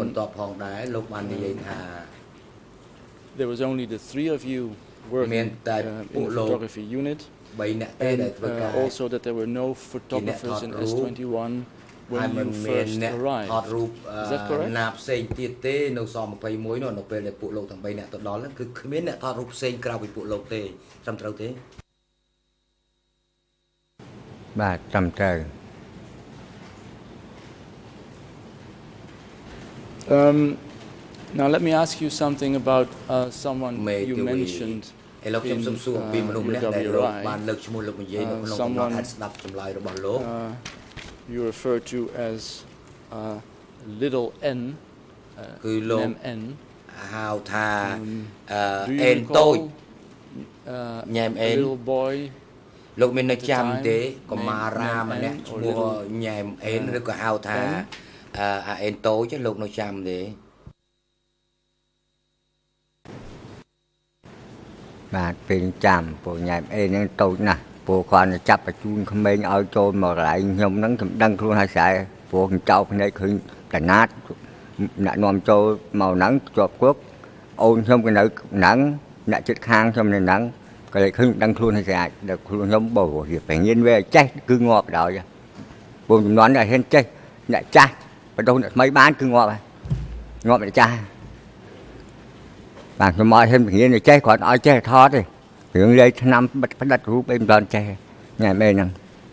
there was only the three of you working uh, in the photography unit and uh, also that there were no photographers in S twenty-one when you first arrived. Is that correct? ណាផ្សេងទៀតទេនៅសtwenty-oneនោះនៅពេលដែលពួកលោកទាំង3នាក់ទៅដល់ហ្នឹងគឺគ្មានអ្នកថតរូបផ្សេងក្រៅពីពួកលោកទេត្រឹមត្រូវទេបាទត្រឹមត្រូវ Um now let me ask you something about uh, someone you mentioned in uh, your W I uh, someone uh, you refer to as uh, little n uh, N N. How tha Do you recall uh, a little boy លោកមាននៅចាំទេកុមារាម្នាក់ឈ្មោះញ៉ែមអេនឬក៏ហៅថាអាអេនតូចលោកនៅចាំទេបាទពេលចាំពួកញ៉ែមអេនហ្នឹងតូចណាស់ពួកគាត់ចាប់បញ្ជូនក្មេងឲ្យចូលមកកន្លែងខ្ញុំហ្នឹងខ្ញុំដឹងខ្លួនហើយស្អែពួកខ្ញុំចោលភ្នែកឃើញកណាតអ្នកនាំចូលមកហ្នឹងជាប់គុកអូនខ្ញុំក៏នៅហ្នឹងអ្នកចិត្តខាងខ្ញុំនៅហ្នឹងក៏លេចឃើញដឹងខ្លួនហើយស្អាតដល់ខ្លួនខ្ញុំបោរៀបបញ្ញាវាចេះគឺងាប់ដល់ពួកចំនួនដែលហ៊ានចេះអ្នកចាស់បដោះអ្នកថ្មីបានគឺងាប់ហើយងាប់អ្នកចាស់បាទខ្ញុំមកហ៊ានបញ្ញាចេះគាត់ឲ្យចេះថតទេរឿងលេខឆ្នាំបិទផ្ដិតរូបអីមិនដល់ចេះញ៉ែមេហ្នឹង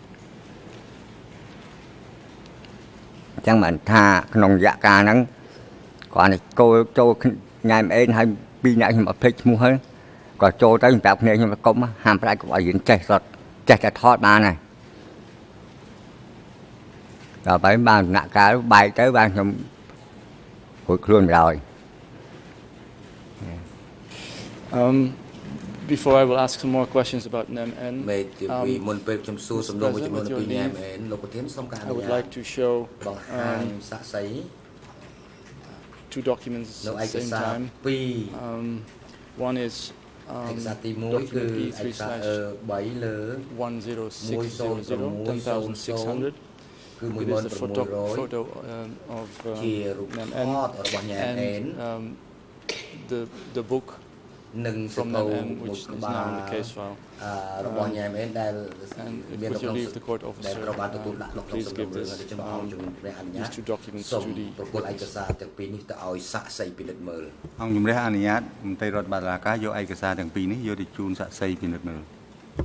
អញ្ចឹងមិនថាក្នុងរយៈកាលហ្នឹងគាត់ទៅចូលចូលញ៉ែមអេនហើយពីរអ្នកខ្ញុំអត់ភ្លេចឈ្មោះហើយក៏ចូលទៅប្រាប់គ្នាខ្ញុំកុំហាមផ្ដាច់កុំឲ្យរៀនចេះសតចេះតែថតបានហើយដល់ពេលបានដំណាក់កាលបែកទៅបានខ្ញុំរួចខ្លួនម្ដង Um before I will ask some more questions about N E M N មេពីមុនពេលខ្ញុំសួរសំណួរមួយចំនួនពី N E M N លោកប្រធានសូមការអនុញ្ញាត I would like to show បង្ហាញសាក្សី two documents at the same time. Um, one is um, document E three slash one zero six zero zero ten thousand six hundred. It is the photo, photo um, of um, N E M N and um, the the book from N E M which is now in the case file. Um, and would you leave the court officer um, please give this um, these two documents to the witness. អង្គជំរះអនុញ្ញាតមន្ត្រីរដ្ឋបាលតុលាការយកឯកសារទាំងពីរនេះយកទៅជូនសាក្សីពិនិត្យមើល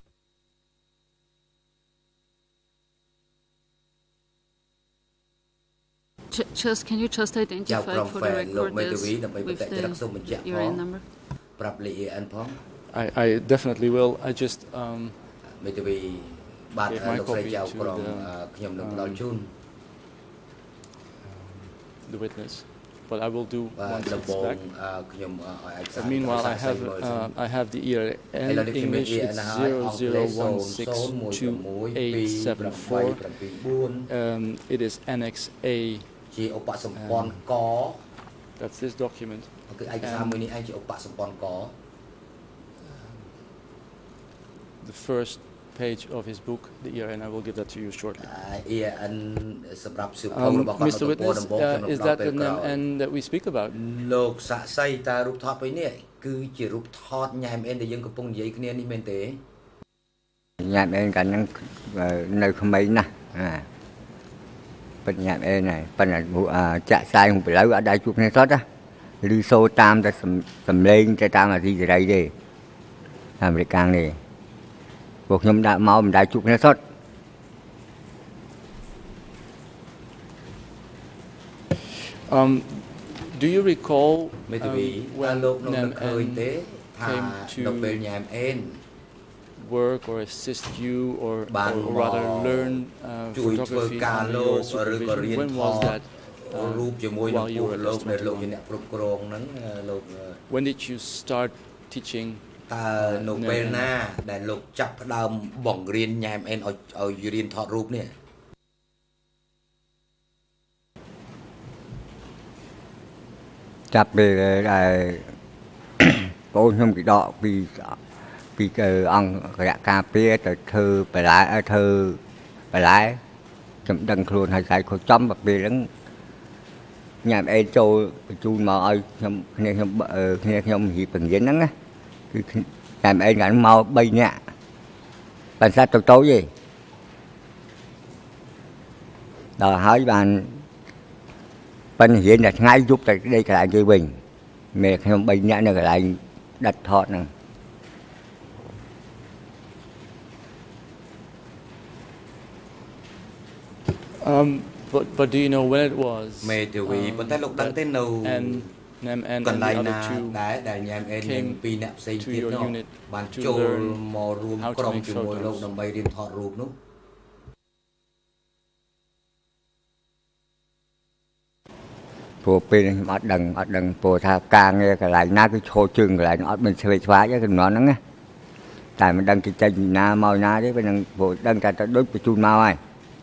Just can you just identify for the record this with the E R N number? I, I definitely will. I just um, gave my copy to the, um, the witness, but I will do once it's back. But meanwhile, I have uh, I have the E R N English. It's zero zero one six two eight seven four. Um, it is Annex A. Um, that's this document. And the first page of his book, the E R N, I will give that to you shortly. Um, Mister Witness, uh, is that the N E M N that we speak about? លោកសាក់សីតើរូបថតពេលនេះគឺជារូបថតញ៉ែមអេនដែលយើងកំពុងនិយាយគ្នានេះមែនទេញ៉ែមអេនកាលហ្នឹងនៅក្មេងណាស់ពិតញ៉ែមអេនហើយប៉ុន្តែចាក់សាយក្នុងផ្លូវអត់ដែរជួបគ្នាសតណាឬសូតាមតែសំឡេងទៅតាមអាស៊ីសេរីទេអាមេរិកកាំងនេះពួកខ្ញុំដាក់មកមិនដែរជួបគ្នាសត Um do you recall um, when N E M N came to work or assist you or, or rather learn uh, photography under your supervision? When was that uh, while you were at S twenty-one? When did you start teaching តើនៅពេលណាដែលលោកចាប់ផ្ដើមបង្រៀនញ៉ែមអេនឲ្យឲ្យរៀនថតរូបនេះចាប់ពេលដែលបងខ្ញុំគេដកពីពីអង្គរៈការពារទៅធ្វើបន្លែធ្វើបន្លែខ្ញុំដឹងខ្លួនហើយស្អែកខុសចំពេលហ្នឹងញ៉ាំអេចូលបញ្ជូនមកឲ្យខ្ញុំគ្នាខ្ញុំគ្នាខ្ញុំរៀបបង្រៀនហ្នឹងណាគឺញ៉ាំអេកាលមកបីនាក់បានសាត់តូចតូចទេដល់ហើយបានប៉ិនរៀនតែថ្ងៃយប់តែដេកកន្លែងគេវិញមេខ្ញុំបីនាក់នៅកន្លែងដាច់ថតហ្នឹង Um but but do you know when it was មេធាវីប៉ុន្តែលោកដឹងទេនៅ and N E M N កន្លែងណាដែរដែលញ៉ាំអេននិងពីរអ្នកផ្សេងទៀតនោះបានចូលមករួមក្រុមជាមួយលោកដើម្បីរៀនថតរូបនោះពព្រោះពេលខ្ញុំអត់ដឹងអត់ដឹងព្រោះថាការងារកន្លែងណាគឺឈរជើងកន្លែងអត់មានឆ្វេងឆ្វាយទេចំណន់ហ្នឹងណាតែមិនដឹងគេចេញពីណាមកណាទេពេលហ្នឹងព្រោះដឹងតែទៅដូចបញ្ជូនមកហើយ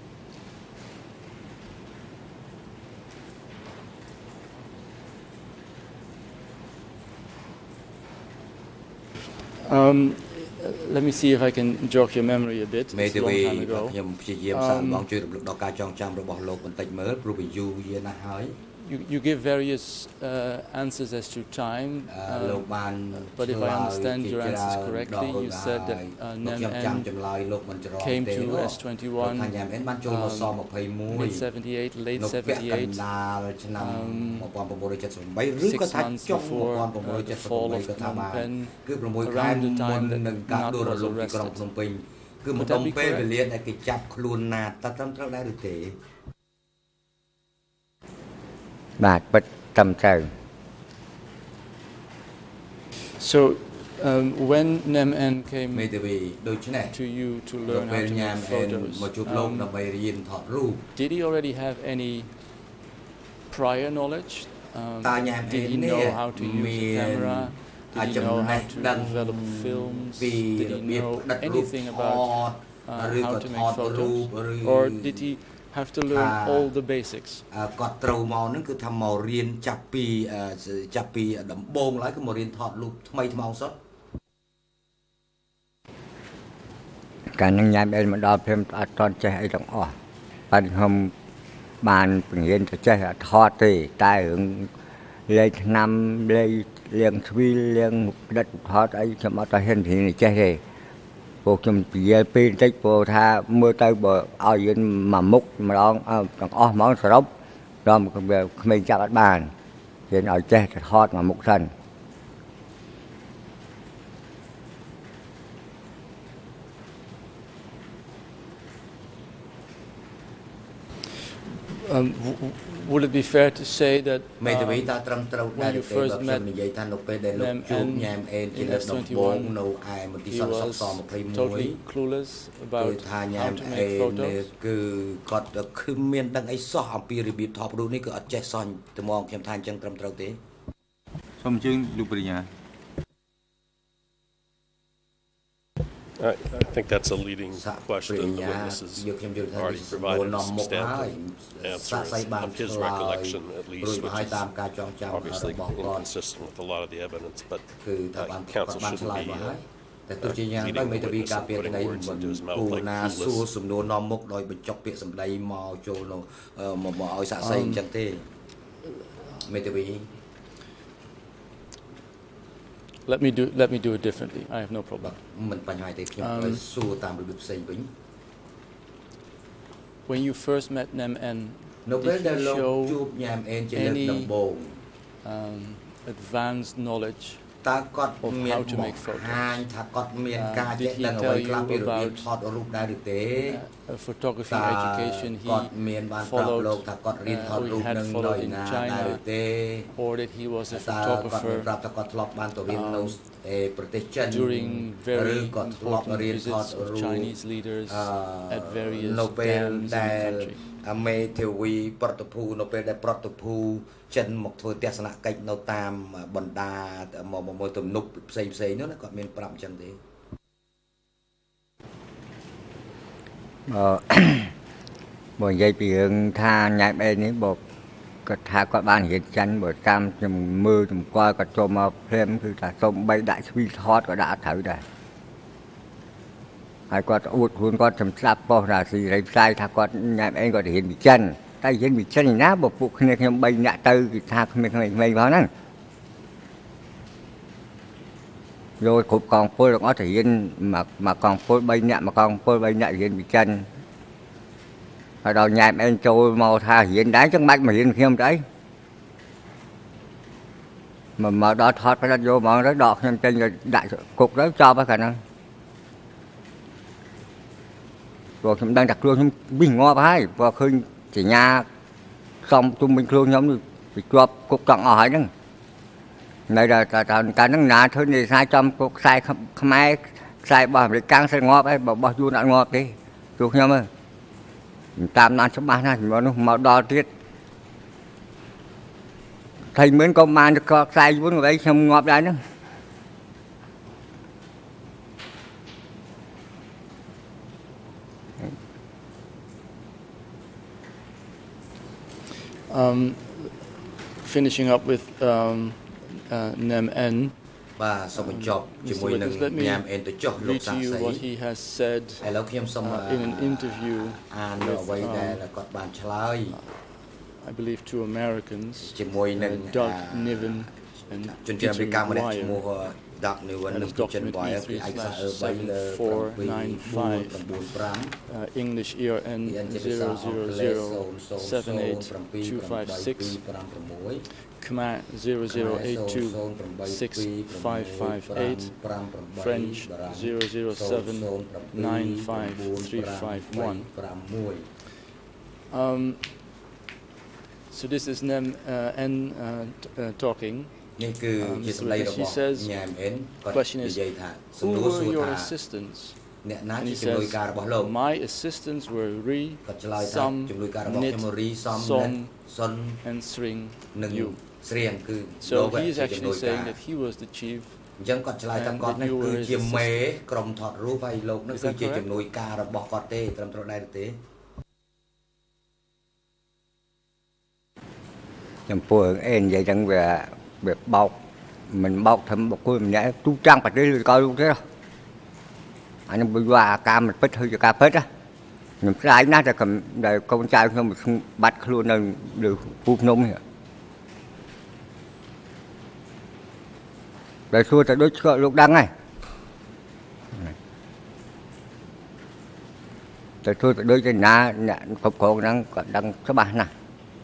Um, let me see if I can jog your memory a bit. It's a long time ago. Um, You, you give various uh, answers as to time, um, but if I understand your answers correctly, you said that uh, N O E M came to S twenty-one um, mid seventy-eight, late seventy-eight, um, six months before uh, the fall of Phnom Penh, around the time that Nat was arrested. Would that be correct? បាទពិតត្រឹមត្រូវ So um, when N O E M came to you to learn how to make photos, um, did he already have any prior knowledge? Um, did he know how to use a camera? Did he know how to develop films? Did he know anything about uh, how to make photos? Or did he have to learn all the basics? គាត់ត្រូវមកហ្នឹងគឺថាមករៀនចាប់ពីចាប់ពីដំបូងឡើយគឺមករៀនថតរូបថ្មីថ្មោងសុទ្ធកាលហ្នឹងញ៉ាំអីមកដល់ព្រមអត់តន់ចេះអីទាំងអស់បាទខ្ញុំបានបង្រៀនទៅចេះថតទេតែរឿងលេខឆ្នាំលេខលៀងទ្វីលលៀងផ្ដិតថតអីខ្ញុំអត់ទៅហ៊ានព្រៀនចេះទេ ពួកខ្ញុំនិយាយពេលបន្តិចព្រោះថាមើលទៅបើឲ្យយើងមកមុខម្ដងទាំងអស់ហ្មងសរុបដល់ក្មេងចាប់អត់បានយើងឲ្យចេះទៅថតមកមុខសិន Um, would it be fair to say that uh, មេធាវីតាត្រឹមត្រូវដែរទេបើខ្ញុំនិយាយថានៅពេលដែលលោកជួបញ៉ាំអេនជាលើកដំបូងនៅឯមន្ទីរសន្តិសុខស21 totally clueless about គឺថាញ៉ាំអេនគឺគាត់គឺមានដឹងអីសោះអំពីរបៀបថតរូបនេះគឺអត់ចេះសោះតែមកខ្ញុំថាអញ្ចឹងត្រឹមត្រូវទេសូមអញ្ជើញលោកបរិញ្ញា I, I think that's a leading question, and the witnesses already provided a substantive answer of his recollection, at least, which is obviously inconsistent with a lot of the evidence, but uh, counsel shouldn't be uh, uh, leading the witness and putting words into his mouth like clueless. Let me do let me do it differently. I have no problem. Um, when you first met N O E M, did he show any um, advanced knowledge of how to make photos? Uh, did he tell you about uh, a photography education he followed, uh, or he had followed in China, or that he was a photographer um, during very important visits of Chinese leaders at various dams in the country? មេធាវីប្រតិភូនៅពេលដែលប្រតិភូចិនមកធ្វើទស្សនកិច្ចនៅតាមបណ្ដាមកមើលទំនប់ផ្សេងផ្សេងនោះណាគាត់មានប្រាប់អញ្ចឹងទេអឺបើនិយាយពីរឿងថាញ៉ែបអេនេះបើគាត់ថាគាត់បានរៀនចិនបើតាមខ្ញុំមើលសម្គាល់គាត់ចូលមកព្រមគឺថាសូមបីដាក់ស្វីថតក៏ដាក់ត្រូវដែរ ហើយគាត់អួតខ្លួនគាត់ចំស្លាប់ប៉ុស្តិ៍រាស៊ីរៃផ្សាយថាគាត់ញ៉ាំអីគាត់រៀនវិចិត្រតែរៀនវិចិត្រណាបើពួកគ្នាខ្ញុំ 3 នាក់ទៅគឺថាក្មេងៗផងហ្នឹងយកគ្រប់កងពលទាំងអស់ទៅរៀនមកកងពល 3 នាក់មកកងពល 3 នាក់រៀនវិចិត្រហើយដល់ញ៉ាំអីចូលមកថារៀនដែរចឹងបាច់មករៀនខ្ញុំទៅអីមកដល់ថតផ្ដិតយកហ្មងទៅដកខ្ញុំចេញដាក់គុកទៅចប់ហើយកាលហ្នឹង ព្រោះខ្ញុំដឹងថាខ្លួនខ្ញុំវិញងាប់ហើយព្រោះឃើញសញ្ញាសំជុំវិញខ្លួនខ្ញុំវាជាប់គុកកង់អស់ហើយហ្នឹងនៅដល់កាលហ្នឹងណាធ្វើនេសាទចំគុកខ្សែខ្មែរខ្សែរបស់អាមេរិកកាំងស្ងាប់ហើយរបស់យួនអត់ងាប់ទេព្រោះខ្ញុំតាមណានច្បាស់ណាស់មកនោះមកដល់ទៀត thầy mướn công an có sai vốn vậy không ngọt lại nữa. Um, finishing up with um, uh, N E M N. Và sau một chọc chỉ mùi nâng nhàm em tới chọc lúc sáng what he has said uh, in an interview with, um, I believe two Americans, uh, Doug Niven and Peter Wire. That is document E three slash seven four nine five, uh, English E R N zero zero zero seven eight two five six, Khmer zero zero eight two six five five eight, French zero zero seven nine five three five one. Um, so this is N E M N uh, uh, talking. Um, so he says, question is, who were your assistants? And he says, my assistants were Ri, Sam, Nit, Song, and Sring Yu. So he is actually saying that he was the chief and that you were his assistant. Is that correct? Trong phường em vậy chẳng về việc bọc mình bọc thầm bọc cuối mình nhảy tu trang phải đi coi luôn thế đâu anh bây giờ ca mình phết hơi cho ca phết á mình sai nát rồi cầm đời con trai không mình bắt luôn là được phun nông vậy đời xưa ta đối chợ lúc đăng này đời xưa ta đối trên ná cục cổ đang đang các bạn nè.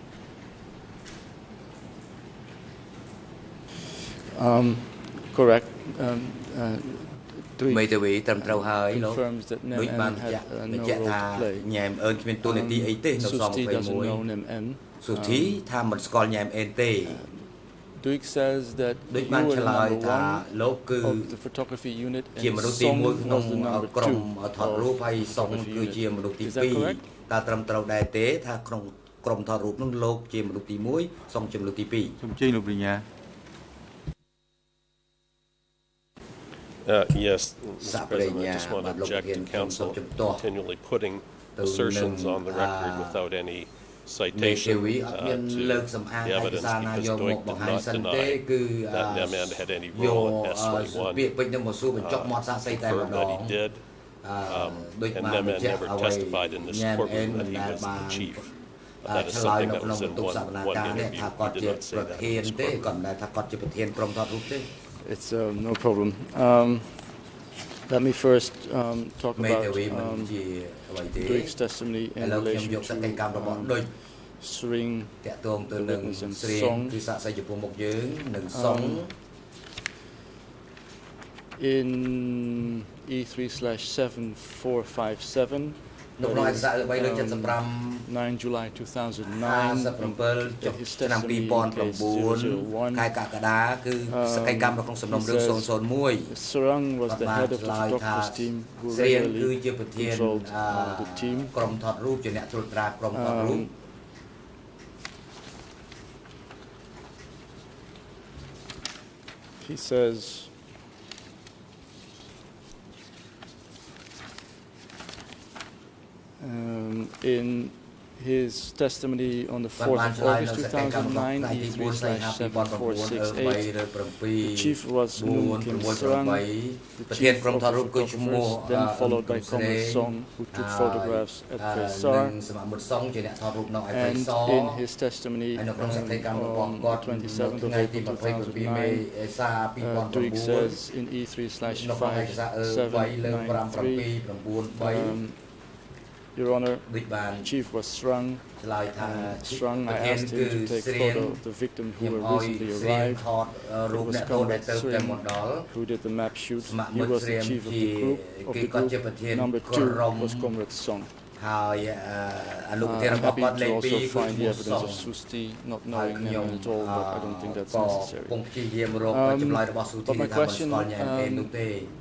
Um, correct. Um, uh, Mấy từ vị trầm trâu hơi lỗ đối ban chạy thà nhèm ơn bên tôi là tí ấy tê nó xong phải mùi số thí tha một scol nhèm ên tê Duke says that đối you ban were trả the lời number thà one lỗ cư of the photography unit chia and một đôi tí mùi Song was the nông number crom two thọt rúp hay of xong photography cư unit. chia một đôi tí Is that pi correct? ta trầm trâu đài tế thà crom thọt rúp nông lô chia một đôi tí muối xong chia một đôi tí pi. Trong chơi lục nhà. Uh, yes, Mister President, I just want to object to council continually putting assertions on the record without any citation uh, to the evidence, because Doig did not deny that N E M N had any role in S twenty-one, uh, confirmed that he did, um, and N E M N never testified in this courtroom that he was the chief. Uh, that is something that was in one, one interview. He did not say that in this courtroom. It's uh, no problem. Um, let me first um, talk about um, Duke's testimony in relation to um, Sring, the witness, and Song. Um, in E three slash seven four five seven, um, nine July two thousand nine, and his testimony in case zero zero one, um, he says Sarang was the head of the photographer's team who regularly controlled uh, the team. Um, he says Um, in his testimony on the fourth of August two thousand nine, E three slash seven four six eight, the chief was Noon Kim Sarang, the chief of the photographers, then followed by Comrade Song, who took photographs at Pesar. And in his testimony um, on the twenty-seventh of April two thousand nine, uh, Duig says in E three slash five seven nine three, um, Your Honor, the chief was Srung. Uh, Srung, I asked him to take photo of the victim who were recently arrived. It was Comrade Sring who did the map shoot. He was the chief of the group. Of the group. Number two was Comrade Song. Uh, I'm happy to also find the evidence of Susti not knowing them at all, but I don't think that's necessary. Um, but my question, um,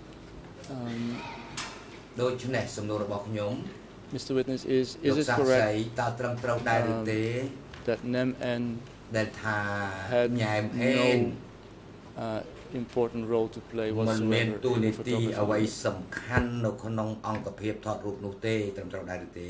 um, Mister Witness, is is it correct um, that N E M N had no uh, important role to play whatsoever in photography. អ្វីសំខាន់នៅក្នុងអង្គភាពថតរូបនោះទេត្រឹមត្រូវដែរទេ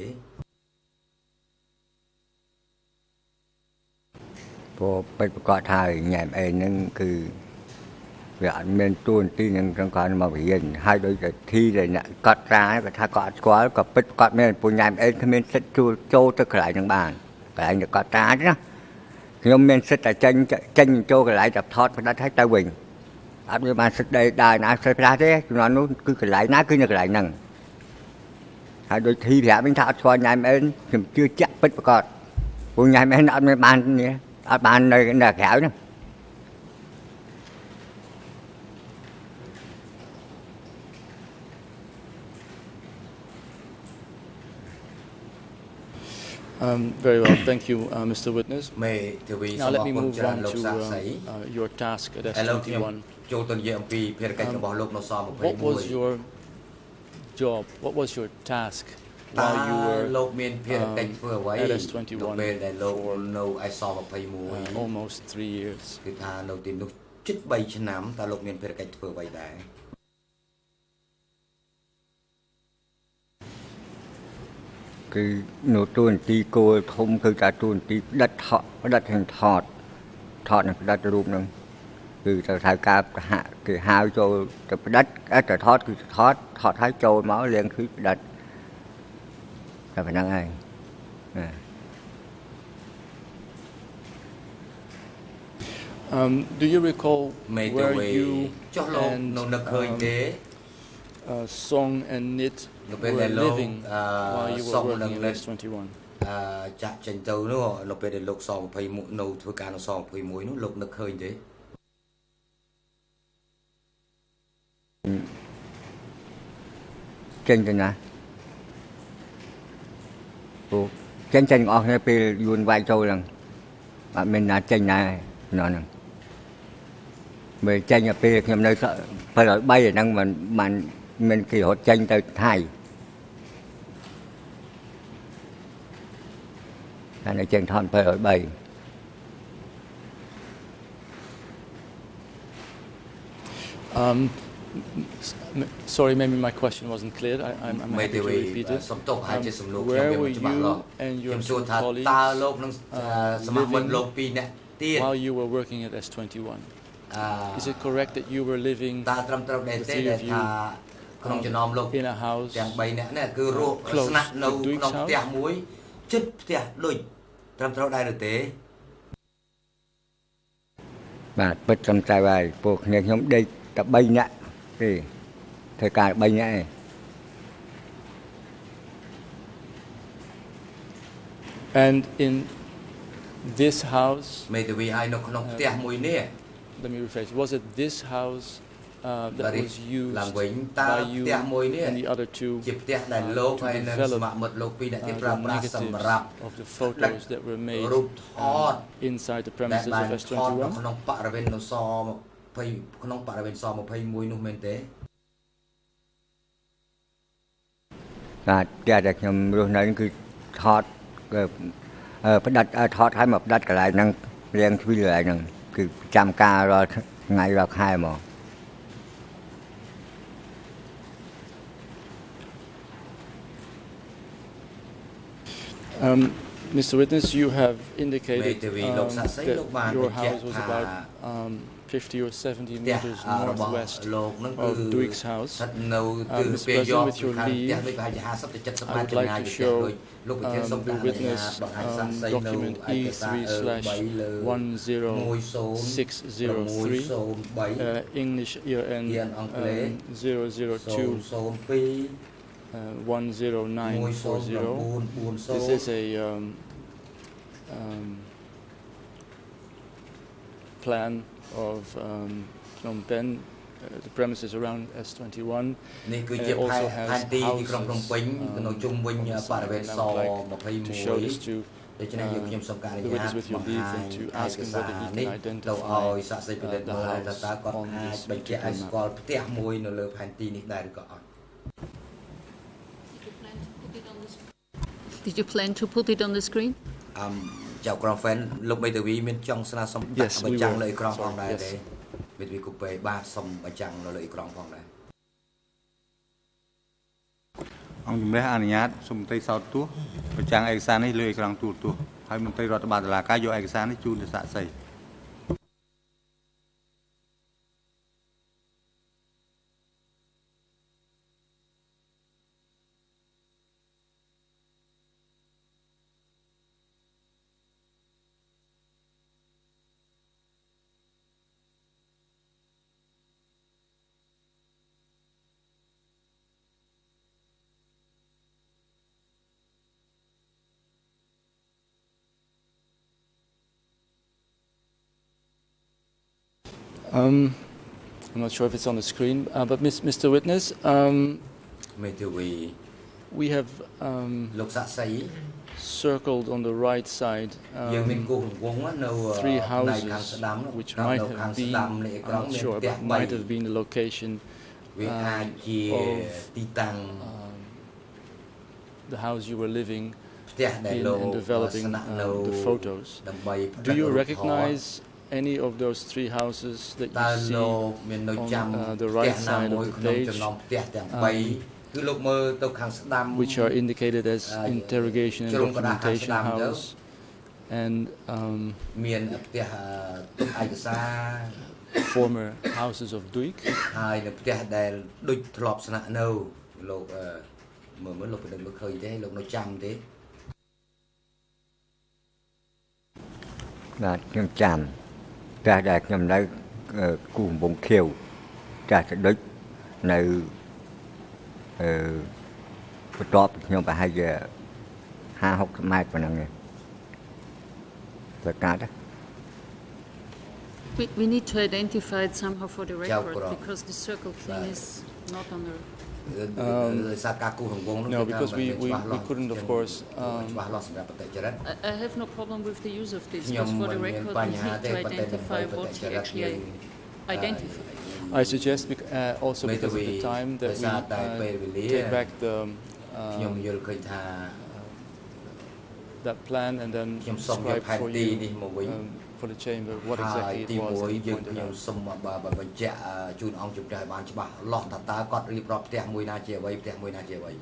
ព្រោះបេក្ខប្រកាសថាញ៉ែមអេហ្នឹងគឺវាអត់មានទួនាទីនឹងក្នុងការមករៀនហើយដោយតែធីដែលអ្នកកត់ត្រាគាត់ថាគាត់អត់ស្គាល់ក៏ពិតគាត់មានពូញ៉ែមអេគ្មានសិទ្ធិចូលចូលទៅកន្លែងហ្នឹងបានកន្លែងអ្នកកត់ត្រាណាខ្ញុំមានសិទ្ធិតែចេញចេញចូលកន្លែងតែថតផ្ដិតឲ្យទៅវិញអត់មានបានសិទ្ធិដែរដើរណាស្រីផ្លាស់ទេជំនាន់នោះគឺកន្លែងណាគឺនៅកន្លែងហ្នឹងហើយដោយធីប្រាប់វិញថាអត់ស្គាល់ញ៉ែមអេខ្ញុំជឿជាក់ពិតប្រកបពូញ៉ែមអេអត់មានបានអត់បាននៅនៅក្រៅហ្នឹង Um, very well, thank you, uh, Mister Witness. Now let me move on to uh, uh, your task at S twenty-one. Um, what was your job? What was your task while you were um, at S twenty-one for uh, almost three years? គឺនៅទូនទីគោលធំគឺការទូនទីផ្ដិតថតផ្ដិតទាំងថតថតនឹងផ្ដិតរូបនឹងគឺទៅថៅការគេហៅចូលទៅផ្ដិតតែថតគឺថតថតឲ្យចូលមកលៀងគឺផ្ដិតតែប៉ុណ្្នឹងហើយ Um, do you recall where you and um, uh, Song and Nit were living while you were working at S twenty-one? ចាក់ចេញទៅនោះនៅពេលដែលលោកសង21នៅធ្វើការនៅសង21នោះលោកនឹកឃើញទេចេញទៅណាអូចេញចេញអស់គ្នាពេលយួនវាយចូលហ្នឹងអត់មានណាចេញណាហ្នឹងមើលចេញពេលខ្ញុំនៅពេលឲ្យ3ហ្នឹងមិនបានមានគេរត់ចេញទៅថៃ Anh ở trên thon phải ở bầy. Um, sorry, maybe my question wasn't clear. I, I'm, I'm happy to repeat it. Um, where were you and your two colleagues uh, living while you were working at S twenty-one? Is it correct that you were living, the three of you, um, in a house close to Duke's house? ជិតផ្ទះដូចត្រឹមត្រូវដែរឬទេបាទពិតត្រឹមត្រូវហើយពួកគ្នាខ្ញុំដេកតែ3នាក់ទេធ្វើការ3នាក់ឯង And in this house មេធាវីឲ្យនៅក្នុងផ្ទះមួយនេះ Let me rephrase. Was it this house Uh, that was used by you and the other two uh, to develop uh, the negatives of the photos that were made uh, inside the premises of S twenty-one? ក្នុងបរិវេណនៅស20ក្នុងបរិវេណស21នោះមែនទេបាទតែខ្ញុំរស់នៅគឺថតផ្ដិតថតឲ្យមកផ្ដិតកន្លែងហ្នឹងរៀងទ្វីលកន្លែងហ្នឹងគឺចាំការរាល់ថ្ងៃរាល់ខែមក Um, Mister Witness, you have indicated um, that your house was about um, fifty or seventy meters northwest of Duke's house. Uh, Mister President, with your leave, I would like to show um, the witness um, document E three slash one zero six zero three, uh, English year end um, zero zero two. Uh, one zero nine four zero. This is a um, um, plan of um, Phnom Penh, uh, the premises around S twenty-one. It also has houses um, to show this to uh, the witness with your leave and to ask him whether he can identify uh, the house on this particular map. Did you plan to put it on the screen? Um, chào con fan lúc bây giờ vì mình trong sân sông tắc và chẳng lợi con phong này đấy vì vì cục về ba sông và chẳng là lợi con phong này ông chúng ta anh nhát sông tây sau tua và chẳng ai san ấy lợi con tua tua hay mình tây rót bàn là cái do ai san ấy chun để xả sấy. Um, I'm not sure if it's on the screen, uh, but Mister Witness, um, we have um, circled on the right side um, three houses which might have been, I'm not sure, but might have been the location um, of um, the house you were living in and developing uh, the photos. Do you recognize any of those three houses that you see on uh, the right side of the page, um, which are indicated as interrogation and documentation house, and um, former houses of Duik? Làខ្ញុំចាំតែដែលខ្ញុំនៅគូកំពង់ខៀវចាស់ទៅដូចនៅអឺបន្ទាប់ខ្ញុំប្រហែលជាห้าหกម៉ែត្រប៉ុណ្ណឹងឯងប្រកាស We we need to identify it somehow for the record because the circle thing is not on the Um, no, because we, we, we couldn't, of course. Um, I, I have no problem with the use of this, but for the record, we need to identify what he actually identified. I suggest, uh, also because of the time, that we uh, take back the um, that plan and then describe for you. Um, for the chamber what exactly it was that he pointed out. សូមបញ្ជាក់ជូនអង្គជំនះឲ្យបានច្បាស់លាស់ថាតើគាត់រៀបរាប់ផ្ទះមួយណាជាអ្វីផ្ទះមួយណាជាអ្វី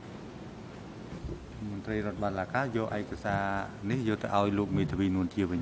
មន្ត្រីរដ្ឋបាលការយកឯកសារនេះយកទៅឲ្យលោកមេធាវីនួនជាវិញ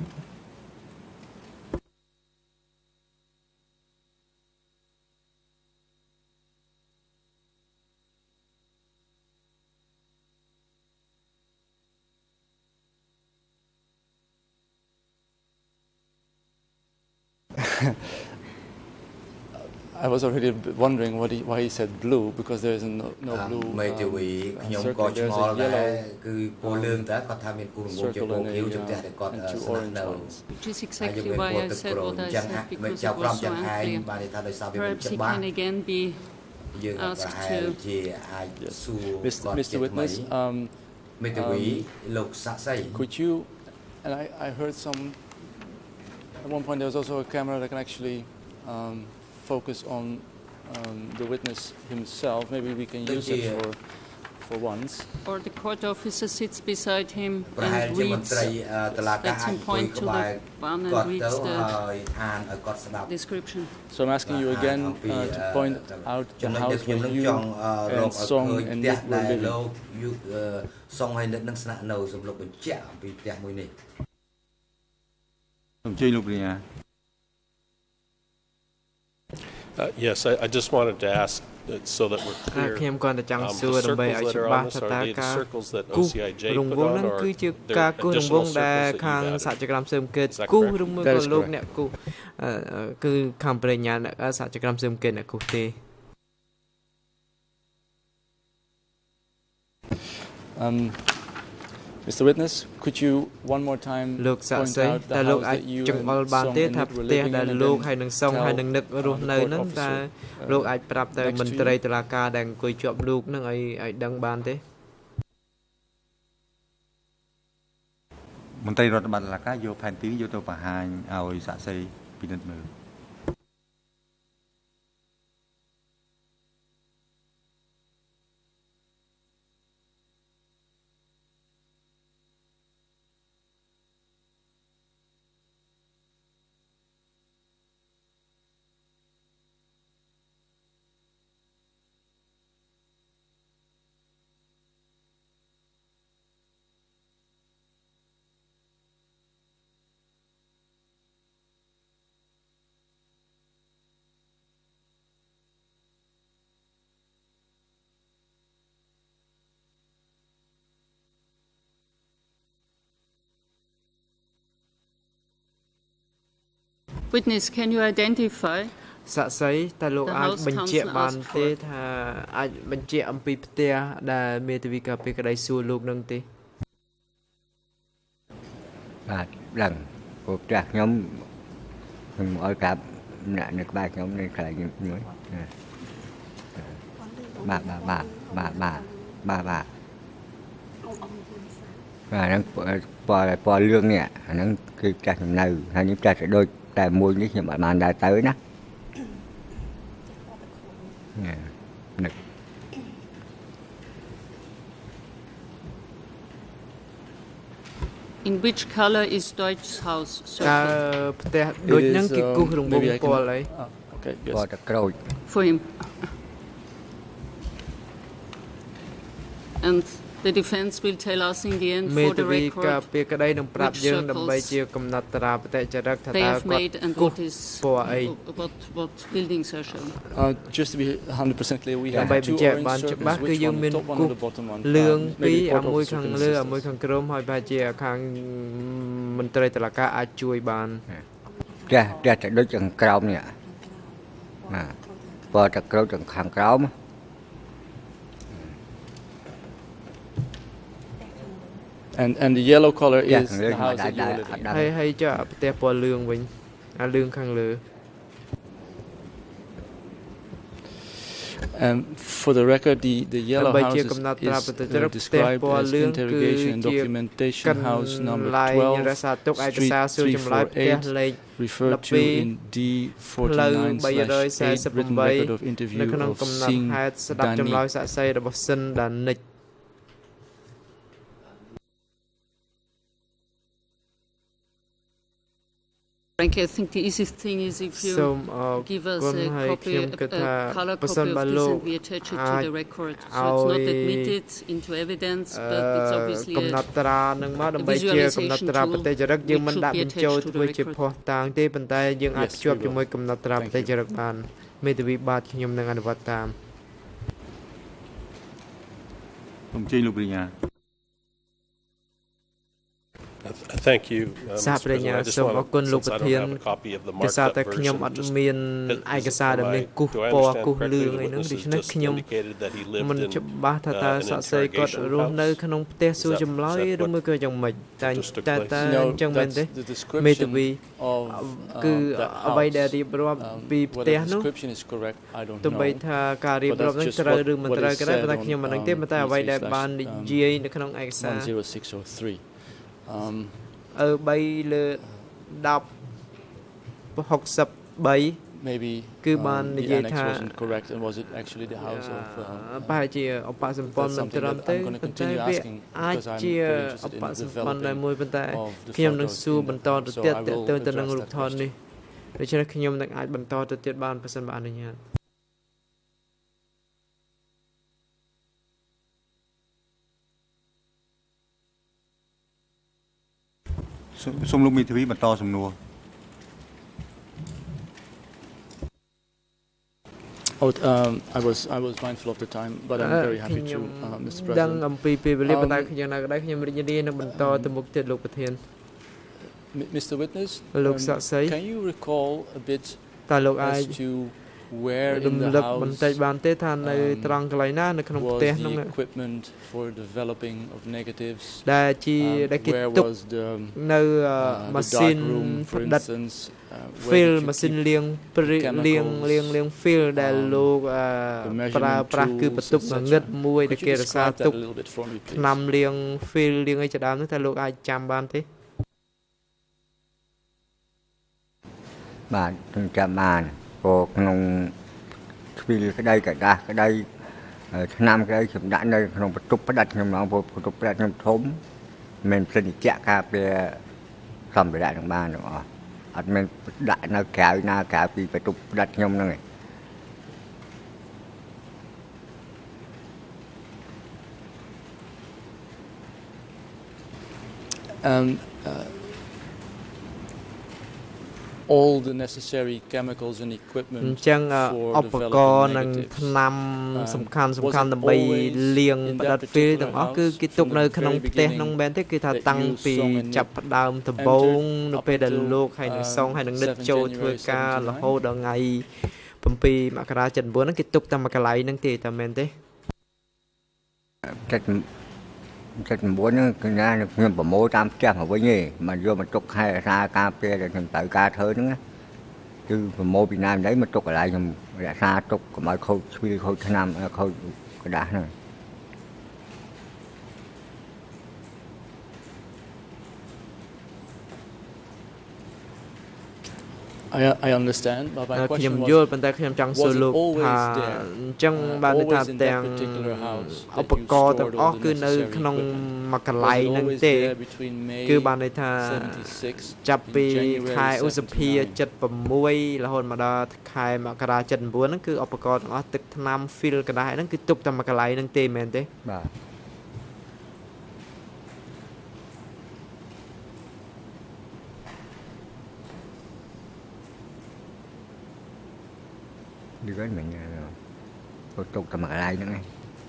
I was already wondering what he, why he said blue, because there is no, no blue um, uh, circle. There's a yellow um, circle and, a, uh, and two orange ones. Which is exactly why I said what I said, because it was so unclear. Perhaps he can again be asked to... Yes. Mister Mister Witness, um, um, could you... And I, I heard some... At one point there was also a camera that can actually um, focus on um, the witness himself. Maybe we can use it for, for once. Or the court officer sits beside him and reads, lets him point to the one and reads the description. So I'm asking you again uh, to point out the house where you and Song and Nick were living. Uh, yes, I, I just wanted to ask that so that we're clear. Um, the circles that are on this, are they the circles that O C I J put on, or they're additional circles that you've added? Is that correct? Um, Mister Witness, could you one more time point out the house that you and Song and Nick were living in, and then tell the court officer uh, next to Witness, can you identify សាក់សីតើលោកអាចបញ្ជាក់បានទេថាអាចបញ្ជាក់អំពីផ្ទះដែលមេធាវីការពារក្តីសួរលោកនឹងទេបាទដឹងព្រោះផ្ទះខ្ញុំខ្ញុំឲ្យប្រាប់អ្នកនៅក្បែរខ្ញុំនៅកន្លែងខ្ញុំមួយបាទបាទបាទបាទបាទបាទបាទអាហ្នឹងពណ៌ពណ៌លឿងនេះអាហ្នឹងគឺផ្ទះខ្ញុំនៅហើយនេះផ្ទះដូចតែមួយនេះខ្ញុំអត់បានដើរទៅណានឹក In which color is Deutsch's house? តើផ្ទះដូចហ្នឹងគេគូសរង្វង់ពណ៌អី Okay, yes. ពណ៌ទឹកក្រូច For him. And the defense will tell us in the end for the record ការពារក្តីនឹងប្រាប់យើងដើម្បីជាកំណត់តារាបតិចរិកថាតើគាត់គូសពណ៌អី what what buildings are shown. Uh, just to be one hundred percent clear, we have two orange circles, which one on the top, one on the bottom one. លឿងពីរអាមួយខាងលើអាមួយខាងក្រោមហើយប្រហែលជាខាងមន្ត្រីតុលាការអាចជួយបានចាស់ចាស់តែដូចខាងក្រោមនេះបាទពណ៌ទឹកក្រូចខាងក្រោម And and the yellow color is the house that you were living in. ហើយហើយចុះផ្ទះពណ៌លឿងវិញអាលឿងខាងលើ Um, for the record, the the yellow house is, is uh, described as interrogation and documentation house number twelve, street three forty-eight, referred to in D forty-nine slash eight, written record of interview of Singh Dani. Frankly, I think the easiest thing is if you so, uh, give us a copy, a, a color copy of this and we attach it to the record. So it's not admitted into evidence, but it's obviously a, a visualization tool which should be attached to the record. ប៉ុន្តែយើងអាចភ្ជាប់ជាមួយកំណត់ត្រាបតិចរិកបានមេធាវីបាទខ្ញុំនឹងអនុវត្តតាមសូមជ័យលោកវិញ្ញា Thank you. សាប្រញ្ញាសូមអរគុណលោកប្រធានដោយសារតែខ្ញុំអត់មានឯកសារដែលមានគូសពណ៌គូសលឿងអីហ្នឹងដូច្នេះខ្ញុំមិនច្បាស់ថាតើសាក់សីគាត់រស់នៅក្នុងផ្ទះសួរចម្លើយឬមួយក៏យ៉ាងម៉េចតែតែតែអញ្ចឹងមែនទេមេធាវីគឺអ្វីដែលរៀបរាប់ពីផ្ទះនោះទោះបីថាការរៀបរាប់ហ្នឹងត្រូវឬមិនត្រូវក៏ដោយប៉ុន្តែខ្ញុំមិនដឹងទេប៉ុន្តែអ្វីដែលបាននិយាយនៅក្នុងឯកសារ Um, អឺ3លើ10 63 maybe គឺបាននិយាយថា wasn't correct and was it actually the house of ប្រហែលជាអបសម្ព័ន្ធមិនត្រឹមត្រូវប៉ុន្តែវាអាចជាអបសម្ព័ន្ធតែមួយប៉ុន្តែខ្ញុំនឹងសួរបន្តទៅទៀតទៅទៅនឹងរូបថតនេះដូច្នេះខ្ញុំនឹងអាចបន្តទៅទៀតបានប្រសិនបើអនុញ្ញាតសូមលោកមេធាវីបន្តសំណួរ Oh, um, I was I was mindful of the time, but I'm very happy to, uh, Mister President. ដឹងអំពីពេលវេលាប៉ុន្តែយ៉ាងណាក៏ដោយខ្ញុំរីករាយនឹងបន្តទៅមុខទៀតលោកប្រធាន Mister Witness, um, can you recall a bit as to where in the house បន្តិចបានទេថានៅត្រង់កន្លែងណានៅក្នុងផ្ទះនោះ equipment for developing of negatives ដែលជាដែលគេទុកនៅម៉ាស៊ីនផ្ដិត fill ម៉ាស៊ីនលាងលាងលាងលាង fill ដែលលោកប្រើប្រាស់គឺបន្ទប់ងងឹតមួយដែលគេរក្សាទុកថ្នាំលាង fill លាងអីជាដើមនោះតែលោកអាចចាំបានទេបាទខ្ញុំចាំបានព្រោះក្នុងស្ពីលក្តីកដាស់ក្តីឆ្នាំក្តីខ្ញុំដាក់នៅក្នុងបន្ទប់ផ្ដាច់ខ្ញុំឡងព្រោះបន្ទប់ផ្ដាច់ខ្ញុំធំមិនសិនជាការពារសម្ភារៈទាំងបានទាំងអស់អត់មានដាក់នៅក្រៅណាក្រៅពីបន្ទប់ផ្ដាច់ខ្ញុំហ្នឹងឯង Um uh, all the necessary chemicals and equipment អញ្ចឹង for ឧបករណ៍និងថ្នាំសំខាន់សំខាន់ដើម្បីលាងផ្ដិត fill ទាំងអស់គឺគេទុកនៅក្នុងផ្ទះនោះមែនទេគឺថាតាំងពីចាប់ផ្ដើមដំបូងនៅពេលដែលលោកហើយនឹងសងហើយនឹងនិតចូលធ្វើការរហូតដល់ថ្ងៃ7មករា79ហ្នឹងគេទុកតែមួយកន្លែងហ្នឹងទេតែមែនទេចិត្តចិត្ត9ហ្នឹងគឺណាខ្ញុំប្រមូលតាមផ្ទះមកវិញទេមិនយកមកទុកខែសារការពារដែលខ្ញុំត្រូវការធ្វើហ្នឹងគឺប្រមូលពីណាម្ដេចមកទុកកន្លែងខ្ញុំរក្សាទុកកុំឲ្យខូចស្វីលខូចថ្នាំខូចกระดาษហ្នឹង I I understand but my question was ខ្ញុំយល់ប៉ុន្តែខ្ញុំចង់សួរលោកថាអញ្ចឹងបានន័យថាទាំងឧបករណ៍ទាំងអស់គឺនៅក្នុងមួយកន្លែងហ្នឹងទេគឺបានន័យថាចាប់ពីខែឧសភា76រហូតមកដល់ខែមករា79ហ្នឹងគឺឧបករណ៍ទាំងអស់ទឹកថ្នាំ fill កណ្ដាស់ហ្នឹងគឺទុកតែមួយកន្លែងហ្នឹងទេមែនទេបាទ đi với mình tôi tục tầm ở đây nữa ngay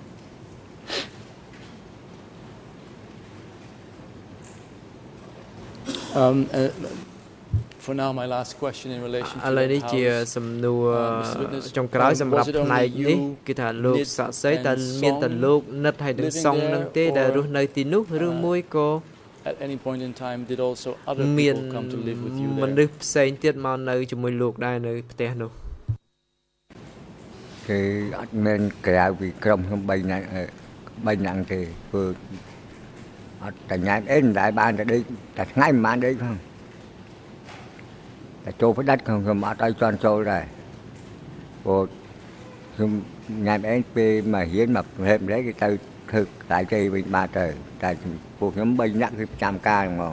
um uh, for now my last question in relation to ឥឡូវនេះជាសំណួរចុងក្រោយសម្រាប់ផ្នែកនេះគឺថាលោកសាក់សីតើមានតែលោកនិតហើយនឹងសងនឹងទេដែលរស់នៅទីនោះឬមួយក៏ at any point in time did also other people come to live with you there មនុស្សផ្សេងទៀតមកនៅជាមួយលោកដែរនៅផ្ទះនោះ thì anh men kẹo vì trong không bay nặng bay nặng thì vừa tại nhà đến đại ban đã đi tại ngay mà đi không tại chỗ phải đất không không ở đây cho trâu rồi rồi không nhà đến mà hiến mà thêm đấy cái từ thực tại đây bị ba trời tại cuộc nhóm bay nặng cái trăm ca đúng không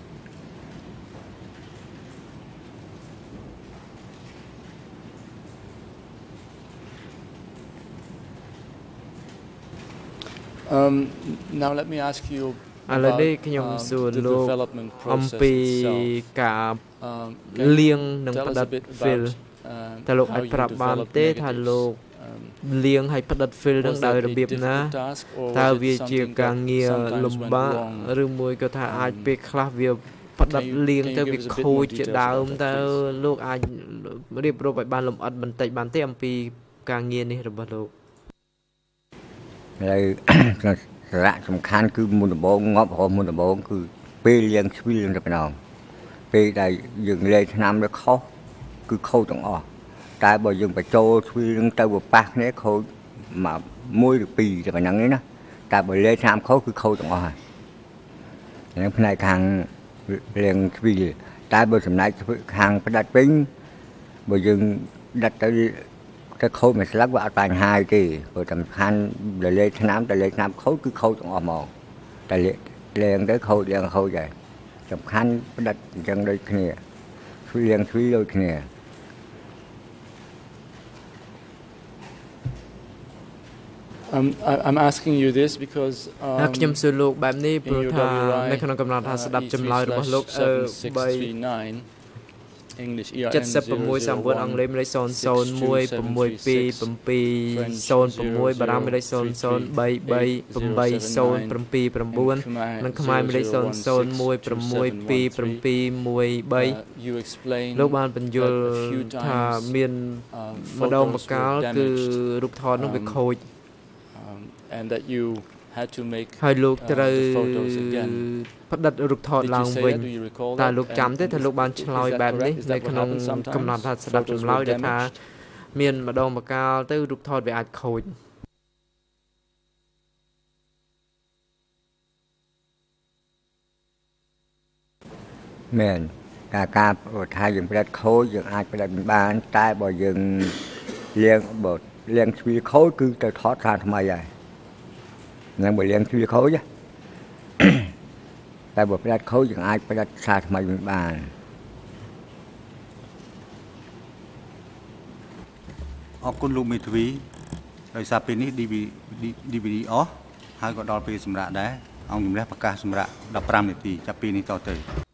Um, now let me ask you about um, the development process itself. Um, liêng nâng tell us a bit fill. about Ta lục uh, ai how prab you ban develop te tha lục liêng hay padat fill nâng đờiរបៀបណាតើវាជាការងារលំបាកឬមួយក៏ថាអាចពេលខ្លះវាផ្ដិតលៀងទៅវាខូចជាដើមតើលោកអាចរៀបរាប់ឲ្យបានលម្អិតបន្តិចបានទេអំពីការងារនេះរបស់លោក rồi rạ sầm khan cứ muốn đồng bông ngóp họ muốn đồng bông cứ pe liêng suy liêng được nào pe đây dừng lên năm nó khó cứ khâu tổng ọ tại bởi dừng phải trâu suy liêng trâu bờ bạc đấy khâu mà môi được pì thì phải nắng đấy nè tại bởi lên năm khó cứ khâu tổng ọ nên này hàng liêng suy tại bởi sầm này hàng phải đặt pin bởi dừng đặt tới cái khâu mà lắc vào toàn hai thì rồi tầm khan để lên năm để lên năm khâu cứ khâu trong mòn để lên lên tới khâu lên khâu vậy tầm khan đặt chân đây kia suy lên suy đôi kia Um, I, I'm asking you this because um, ខ្ញុំសួរលោកបែបនេះព្រោះថានៅក្នុងកំណត់ថាស្ដាប់ចម្លើយរបស់លោកអឺ English 76 39អង់គ្លេសមានលេខ0 0 1 6 2 7 0 6បារាំងមានលេខ0 0 3 3 8 0 7 9និងខ្មែរមានលេខ0 0 1 6 2 7 1 3លោកបានបញ្យល់ថាមានម្ដងម្កាលគឺរូបថតនោះវាខូច and that you had to make ហើយលោកត្រូវផ្ដិតរូបថតឡើងវិញតែលោកចាំទេថាលោកបានឆ្លើយបែបនេះនៅក្នុងកំណត់ថាស្ដាប់ចម្លើយដែលថាមានម្ដងម្កាលទៅរូបថតវាអាចខូចមែនការការថាយើងផ្ដិតខូចយើងអាចផ្ដិតបានតែបើយើងលាងបើលាងស្វីខូចគឺទៅថតសារថ្មីហើយនឹងបើលាងស្វីខូចតែបើផ្ដិតខូចយើងអាចផ្ដិតសារថ្មីវិញបានអរគុណលោកមេធាវីដោយសារពេលនេះ ឌី វី ឌី វី ឌី អស់ហើយក៏ដល់ពេលសម្រាប់ដែរអង្គជំនះប្រកាសសម្រាប់ដប់ប្រាំនាទីចាប់ពីនេះតទៅ